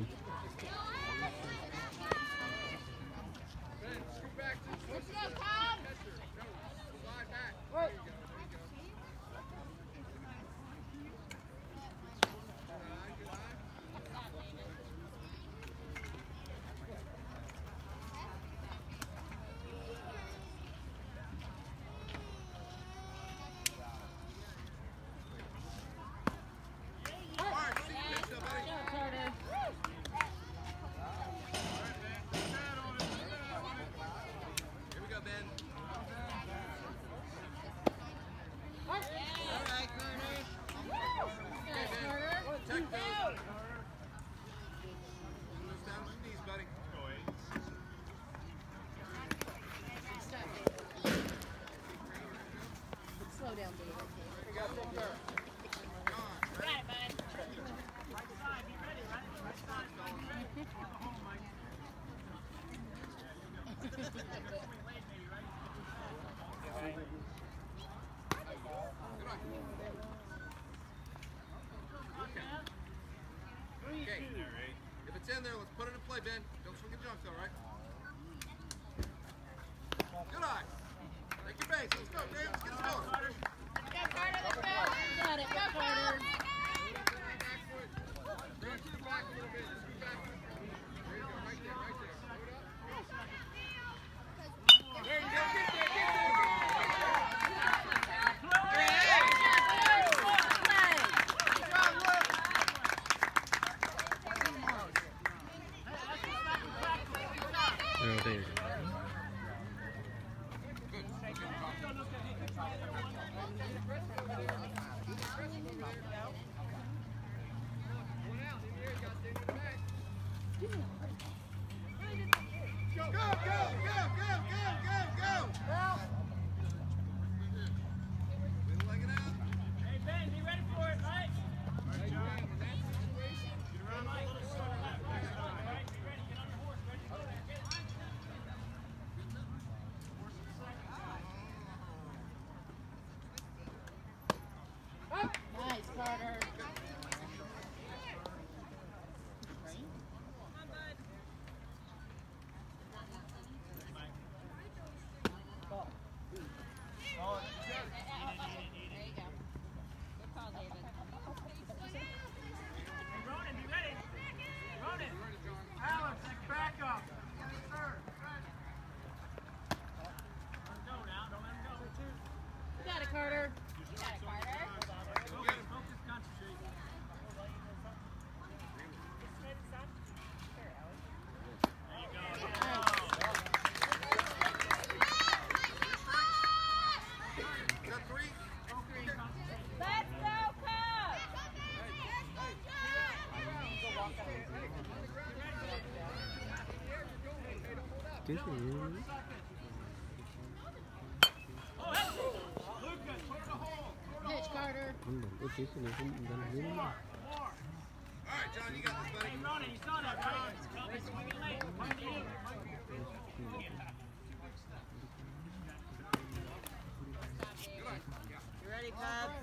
In there, let's put it in play, Ben. Don't swing a junk though, right? Good eye. Take your base. Let's go, Graham. Let's get us going. Got Carter, let's go. Got it, go Carter. Bring it to the back a little bit. Just be back. There you go, right there, right there. Hold up. There you go, get there, get there. Oh, there you go. Go, go, go, go, go, go, go! We're legging out. Hey, Ben, be ready for it, right? Right, John. Nice, Carter. Ronan, be ready. Ronan. Alex, back up. Third. Let him go now. Don't let him go. You got it, Carter. You got it, Carter. Focus, focus, concentrate. Got three. Let's go, Cubs. This is really Pitch, Carter. không đủ cái chiếc này cũng gần đến All right, John, you got this, buddy. Hey, Ronan, you saw that, right? Cubs swinging late. Come to you. You ready, Cubs?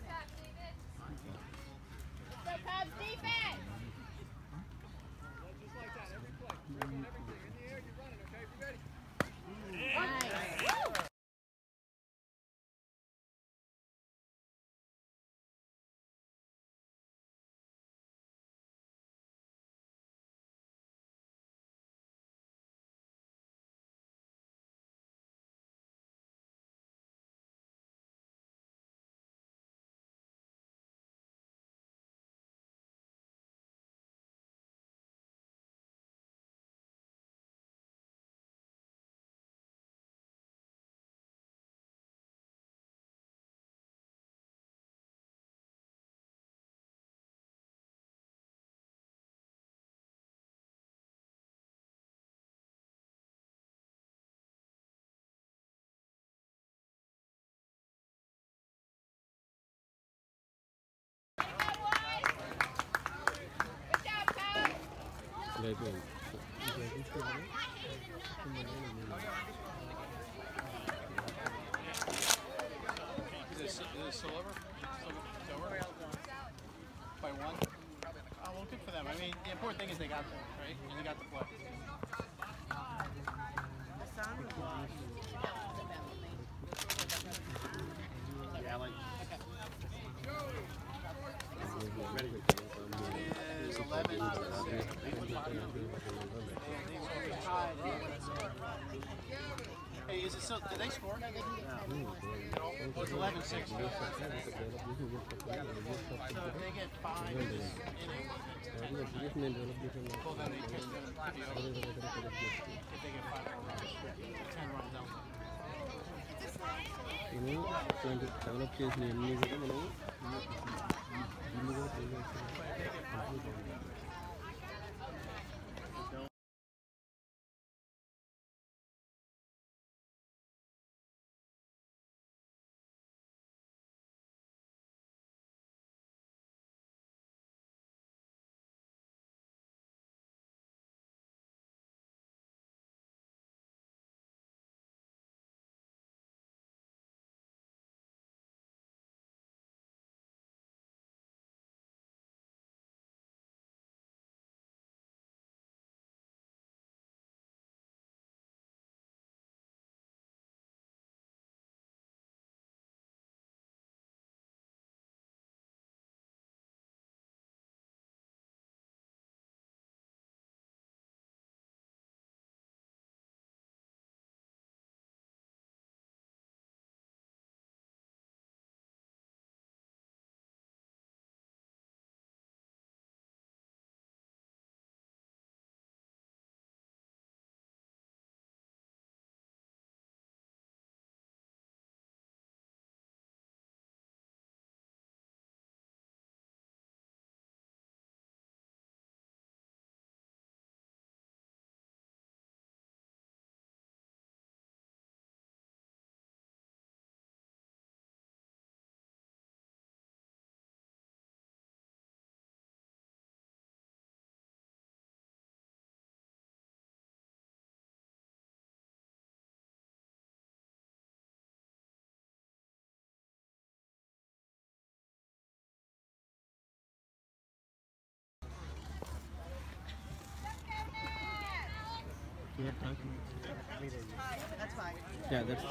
Let's go, Cubs defense. Just like that, every play. Throw on everything. In the air, you're running, okay? Be ready. Nice. Đây cái này cái cái cái này Is this, is this still over? Still, still over? By one? Oh, well, good for them. I mean, the important thing is they got there, right? And they got the play. The sound was lost. Yeah, like. It is eleven to six. Hey, is it still? Did they score? No, they didn't. Oh, it's eleven six. So if they get five innings, well, then they can well, then they can could be over. If they get five more runs, ten runs down. మనం ఇట్లాంటి develop చేసిన అన్నీ కూడా మనం ఇల్లు కూడా That's fine. yeah that's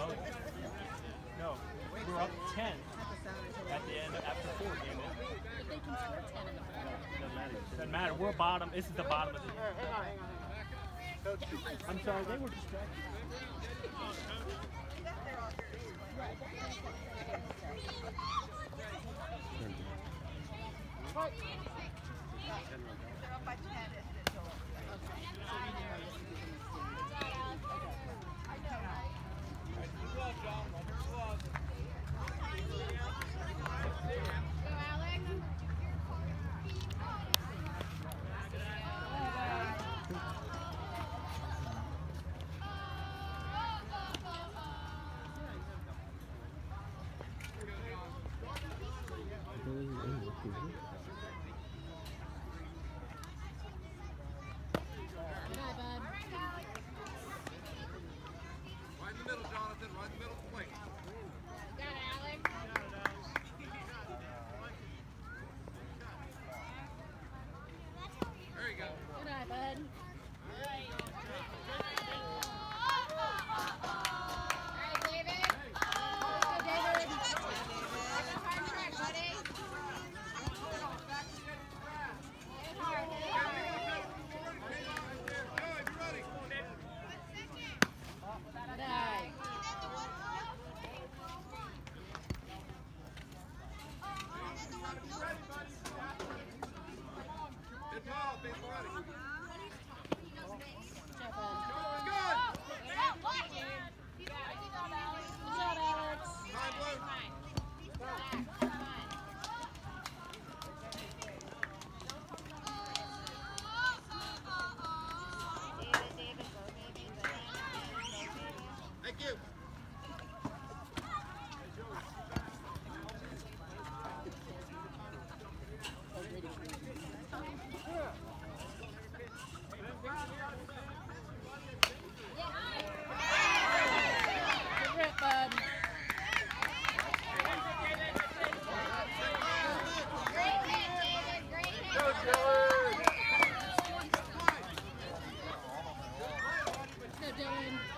No, we're up ten at the end after four games. But they can score ten in the fourth. Doesn't matter. Doesn't matter. We're bottom. This is the bottom of the. Hang on, hang on, hang on. I'm sorry, they were distracted. They're up by ten, isn't it, Joel? Bye, bud.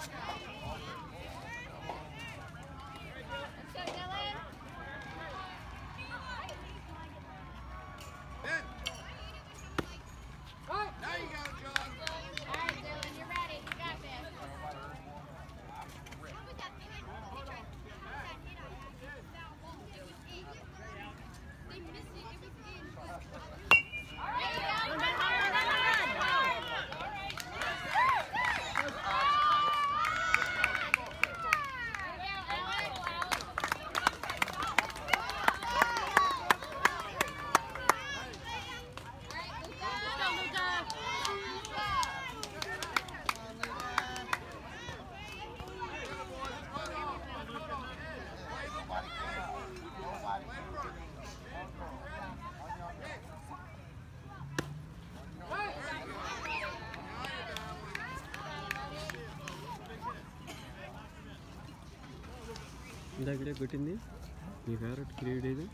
ఇందాకడే కొట్టింది మీ favourite cricket ఇది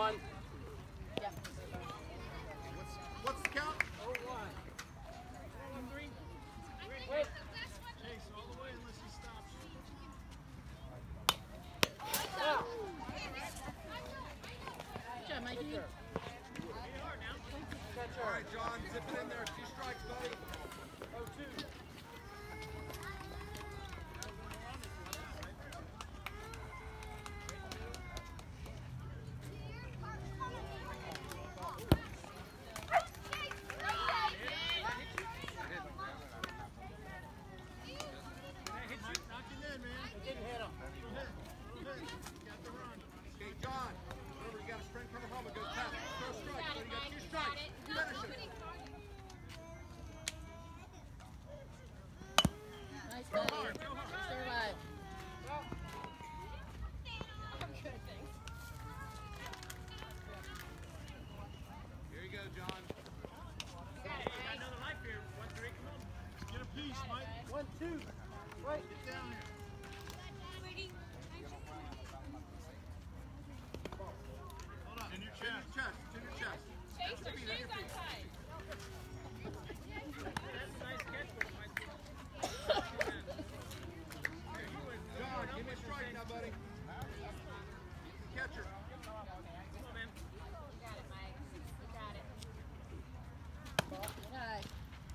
one. What's, what's the count? Oh, one. One, three. Wait. Chase all the way unless he stops. Good job, Mikey. All right, John, zip it in there. Two strikes, buddy. Oh, two. Okay, John. Remember, you got a strength cover helmet. Go tap. Throw strikes. So you got two strikes. Finish it. Nice, buddy. Stay alive. Good, thanks. Here you go, John. Another life here. One, three, come on. Get a piece, Mike. One, two. Right. Get down here. Hold on. In your Chin chest. your chest. Chin your chest. Chase your shoes untied. That's a nice catch, but it might be. John, give me a strike now, buddy. Catcher. Come on, man. You got it, Mike. You got it. Good eye.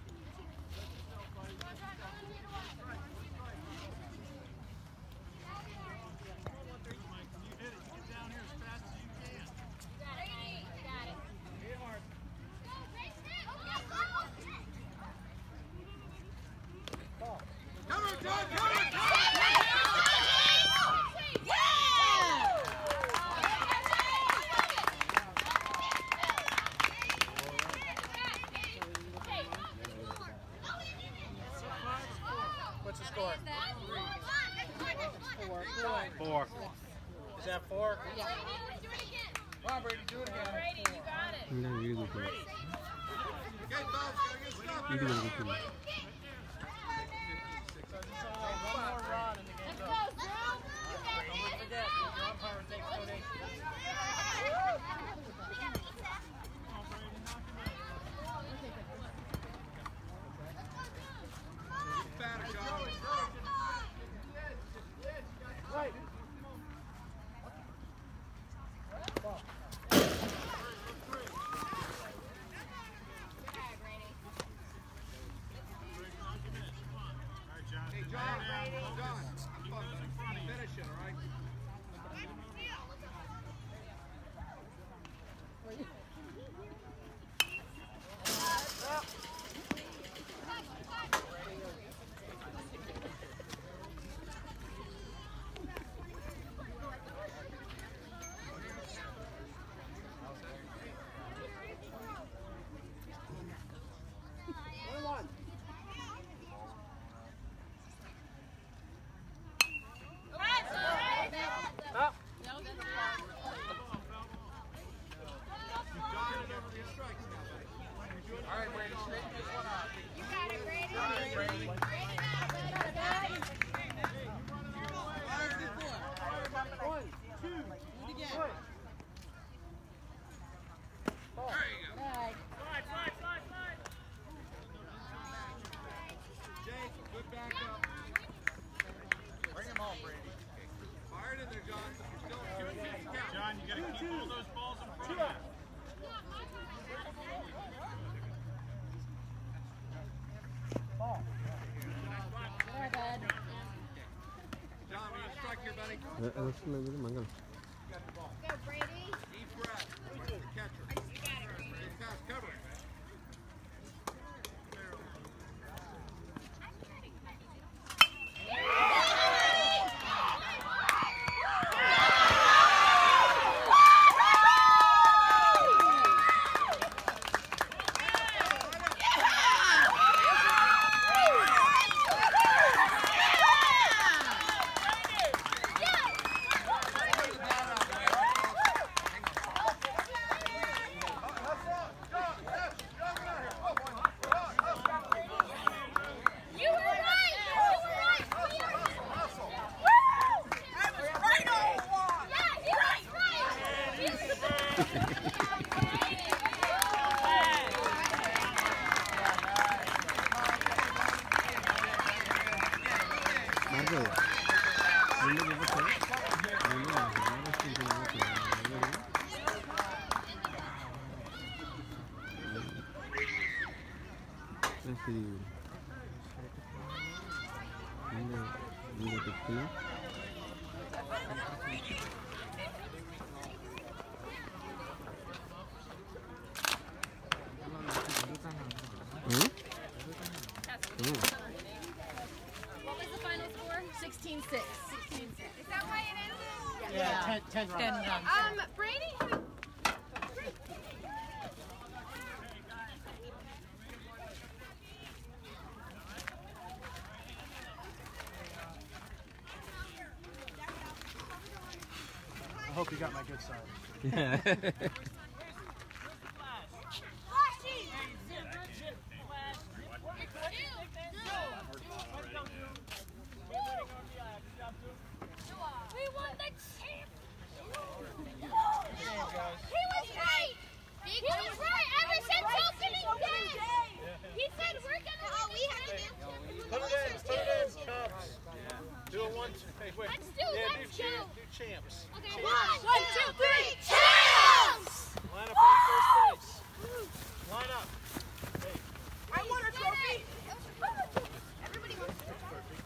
Mike, when you hit it, get down here as fast as you can. You got it, Mike. You got it. Hit it hard. Cover, John, cover, cover! What's the score? Four. Four. Is that four? Yeah. Come on, Brady, do it again. Brady, you got it. ಇಲ್ಲ ಇದು ಗೊತ್ತಿಲ್ಲ Okay, Bob, gotta get stuff. ಇದು ನನಗೆ ಗೊತ್ತಿಲ್ಲ One more run and the game's Let's up. go, Drew. You got Don't it. forget, your umpire takes donations. Batter, John. Right. Hey, John, John, finish it, all right? All right, Brady, straighten this one out. You got it, Brady. All right, Brady. Brady, One, two, Do it again. three. There you go. Good eye. Slide, slide, slide, slide. Jake, good back up. Bring him home, Brady. Fire it in there, John. Still two and two count. John, you got to keep all those balls in front of you. Good eye, bud. John, we got a strike here, buddy. ಅದಷ್ಟು Mangal go, Brady. Deep breath. The catcher. You got it, Brady. Get past cover. Así. Mira, mira que tú. Hmm? Hmm. What was the final score? sixteen six. sixteen six. Is that why it ended? Yeah, ten, ten runs. ten runs. Um, Brady had I hope you got my good side. Yeah. We won the champ. He was right. He was right ever since opening day. He said we're gonna. Oh, we have to do. Put it in, put it in, Cubs. Do it once. Hey, wait. Let's do. Yeah, do, Let's cha- go. do champs. Okay, one, one, two, three, champs! Line up on first base. Line up. Hey. I want a trophy. Everybody wants a trophy.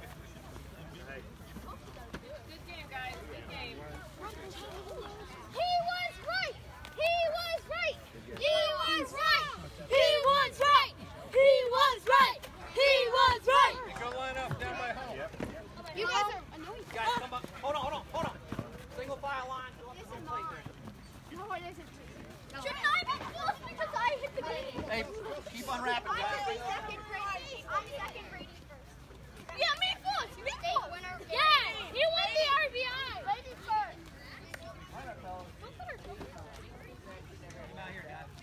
Good game, guys. Good game. He was right. He was right. He was right. He was right. He was right. He was right. Hey, go line up down by home. You guys are annoying. Guys, come up. Hold on, hold on, hold on. Single file line. Go up This to home is plate not. there. No, it isn't. Shouldn't I be close because I hit the game? Hey, keep unwrapping, I'm guys. second grade. I'm second grade first. Yeah, me first. Me first. Yeah, he won the R B I. Lady first. Come out here, guys.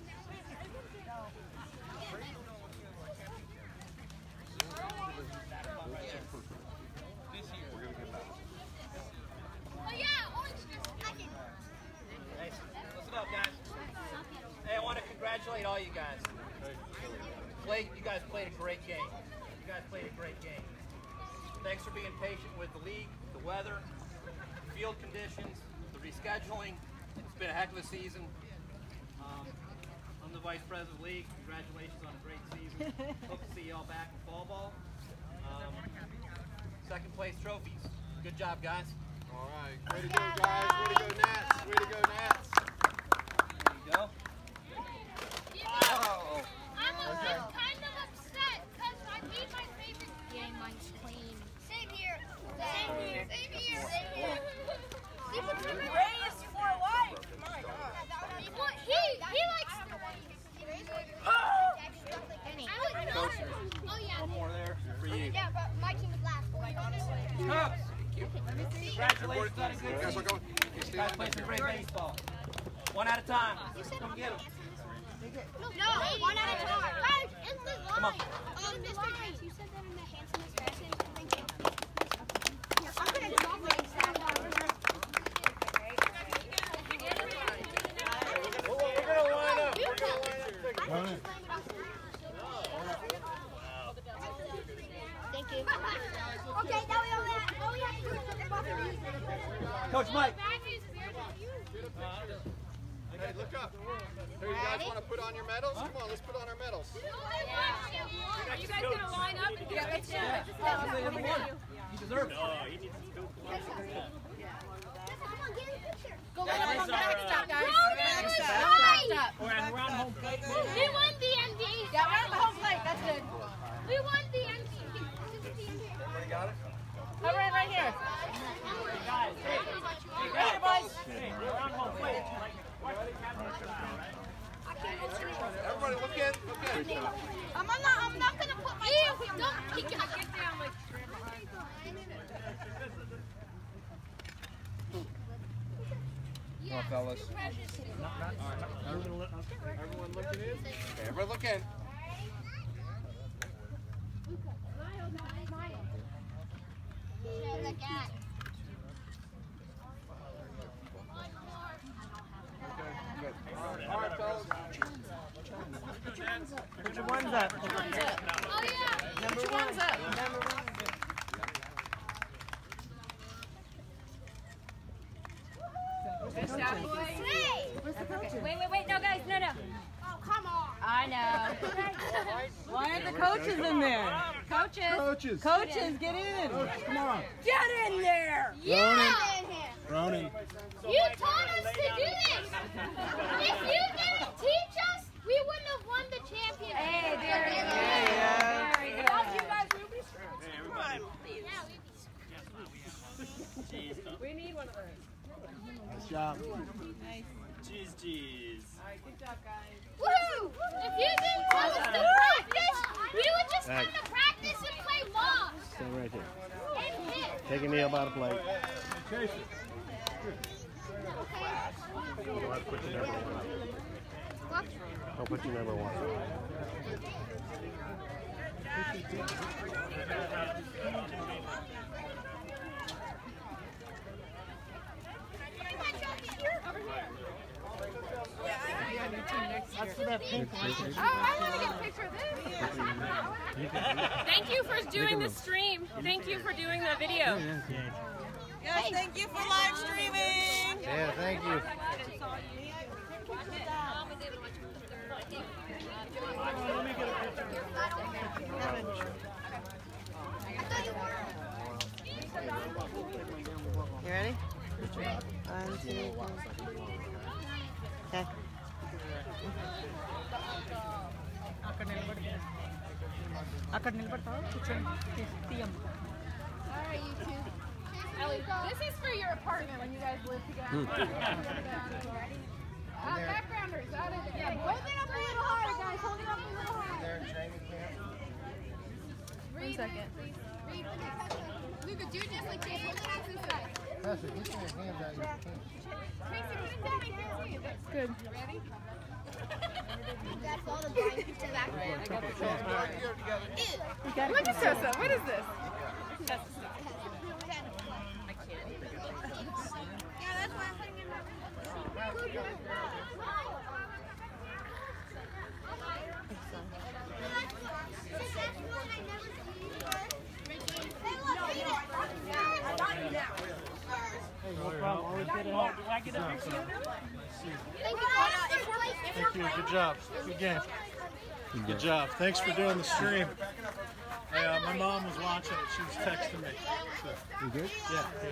Oh yeah, orange is second. Hey, listen up, guys. Hey, I want to congratulate all you guys. Played, you guys played a great game. You guys played a great game. Thanks for being patient with the league, the weather, the field conditions, the rescheduling. It's been a heck of a season. Um, I'm the vice president of the league. Congratulations on a great season. Hope to see you all back in fall ball. Um, second place trophies. Good job, guys. All right. Way to go, guys. Way to go, Nats. Way to go, Nats. There you go. Oh. I'm a bit kind of upset because I beat my favorite game. Mine's clean. Same here. Same here. Same here. Same here. Raised for life. My God. Well, he he likes. Oh! I would not. Oh yeah. One more there for you. Yeah, but my team was last. Like honestly. Cubs. Congratulations on a good Guys, season. we're going. You guys played some great baseball. One at a time. Come get them. No, one at a time. Guys, it's the Come on. line. Um, Mister James, you said that in the handsomest fashion. Thank you. I'm gonna drop my sound on. We're gonna line up. We're gonna line up. Thank you. Okay, now we only have, all we have to do is put them off the music. Coach Mike. Hey, look up. Here, you guys want to put on your medals? Come on, let's put on our medals. Are you guys gonna line up and get it? Yeah. You deserve it. Come on, get a picture. Go line up on the backstop, guys. Backstop. Backstop. We're on home plate. We won the N B A. Yeah, we're on the home plate. That's good. We won the N B A. Everybody got it? Come right, right here. Guys, hey. Hey, Right here, boys. Hey, we're on home plate. Everybody, look in. Look in. I'm not. I'm not gonna put my trophy on. Don't kick it. Get down, like. Come on, fellas. Everyone looking in? Okay, everybody look in. The cat. Okay, good. All right, fellas. Put your ones up. Oh yeah. Number one's up. Number one. Good job, boys. Hey. Wait, wait, wait. No, guys. No, no. Oh come on. I know. One at the coaches in there. Coaches. Coaches. Coaches, get in. Come on. Get in there. Yeah. Ronan. You taught us to do this. If you didn't teach us, we wouldn't have won the championship. Hey, there you go. Very good. Without you guys, we would be screwed. Come on, please. Yeah, we'd be screwed. We need one of those. Nice job. Nice. Jeez, jeez. All right, good job, guys. Woohoo! If you didn't tell us to practice, we would just come to practice and play lost. Stand right here. And hit. Take a knee up out of plate. Chase it. Don't put your number one. Don't put your number one. That's for that pink one. Oh, I want to get a picture of this. Thank you for doing the stream. Thank you for doing the video. Yes, thank you for live streaming. Yeah, thank you. You ready? One, two, three. Okay. అక్కడ నిలబడతావా కూర్చోండి తీయం Alright, you two. Ellie, this is for your apartment when you guys live together. Ah, backgrounders, out of there. Yeah, hold it up a little higher, guys. Hold it up a little higher. One second. Read, Luca, do just like Chase. Hold it up this way. Pastor, get your hands out of your pants. Tracy, put it down. I can't see it. Good. Ready? That's all the blind people back there. Look at Tessa. What is this? Yeah, that's why I'm putting it Thank you. Good job. Good game. Good job. Thanks for doing the stream. Hey, uh, my mom was watching it. She was texting me. So. You good? Yeah. Yeah.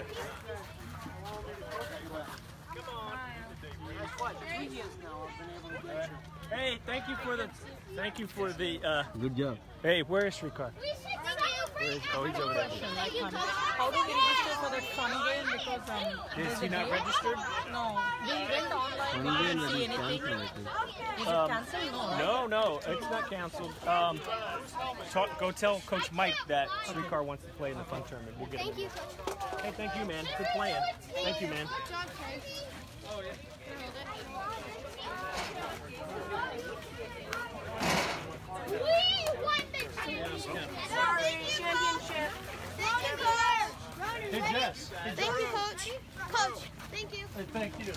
Hey, thank you for the, thank you for the, uh, Good job. hey, where is Shrikar? We should thank you for Oh, he's over there. Thank you, Coach. How do we register for that fun game? Because um, Is he not registered? no, we went online, we Only didn't in see the anything. cancel, I think. Is it cancelled? No, right? No, no, it's not canceled. Um, talk, go tell Coach Mike that Shrikar wants to play in the fun tournament. We'll get him. Thank you, Coach. Hey, thank you, man. Good playing. Thank you, man. Good job, Trace. We won the championship. Championship. Thank you, Coach. Hey, Jess. Hey, Thank you, Coach. Coach, thank you. Hey, thank you.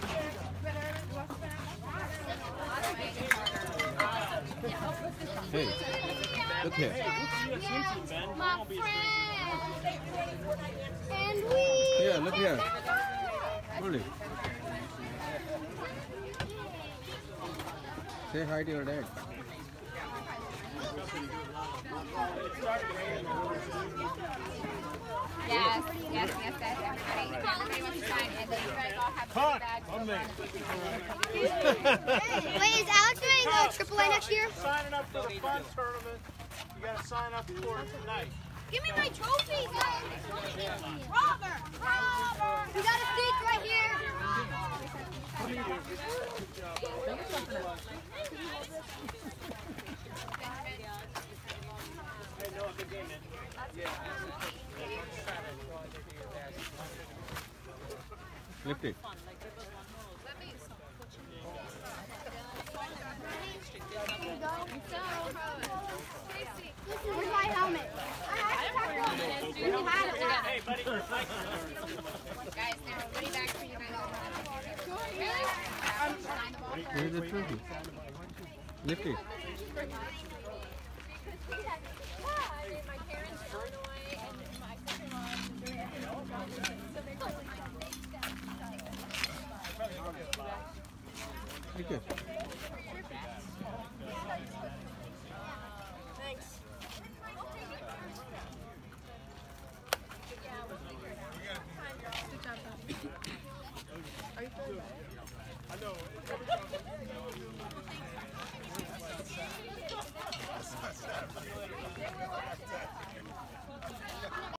Hey, look here. Yes, my friend. And we. Here, look here. Hold it. Say hi to your dad. Yes, yes, yes, yes, everybody. Everybody wants to sign, and then you guys all have to bags. On me. Wait, is Alex doing uh, triple A next year? Signing up for the fun tournament. You got to sign up for it tonight. Give me my trophy, guys. Robert, Robert. We got a seat right here. Lift it. Where's my helmet? We had it. Hey, buddy. Guys, there's goodie bags for you guys. Where's the trophy? Lift it. My parents threw it away, and my sister-in-law Okay. Thanks. We got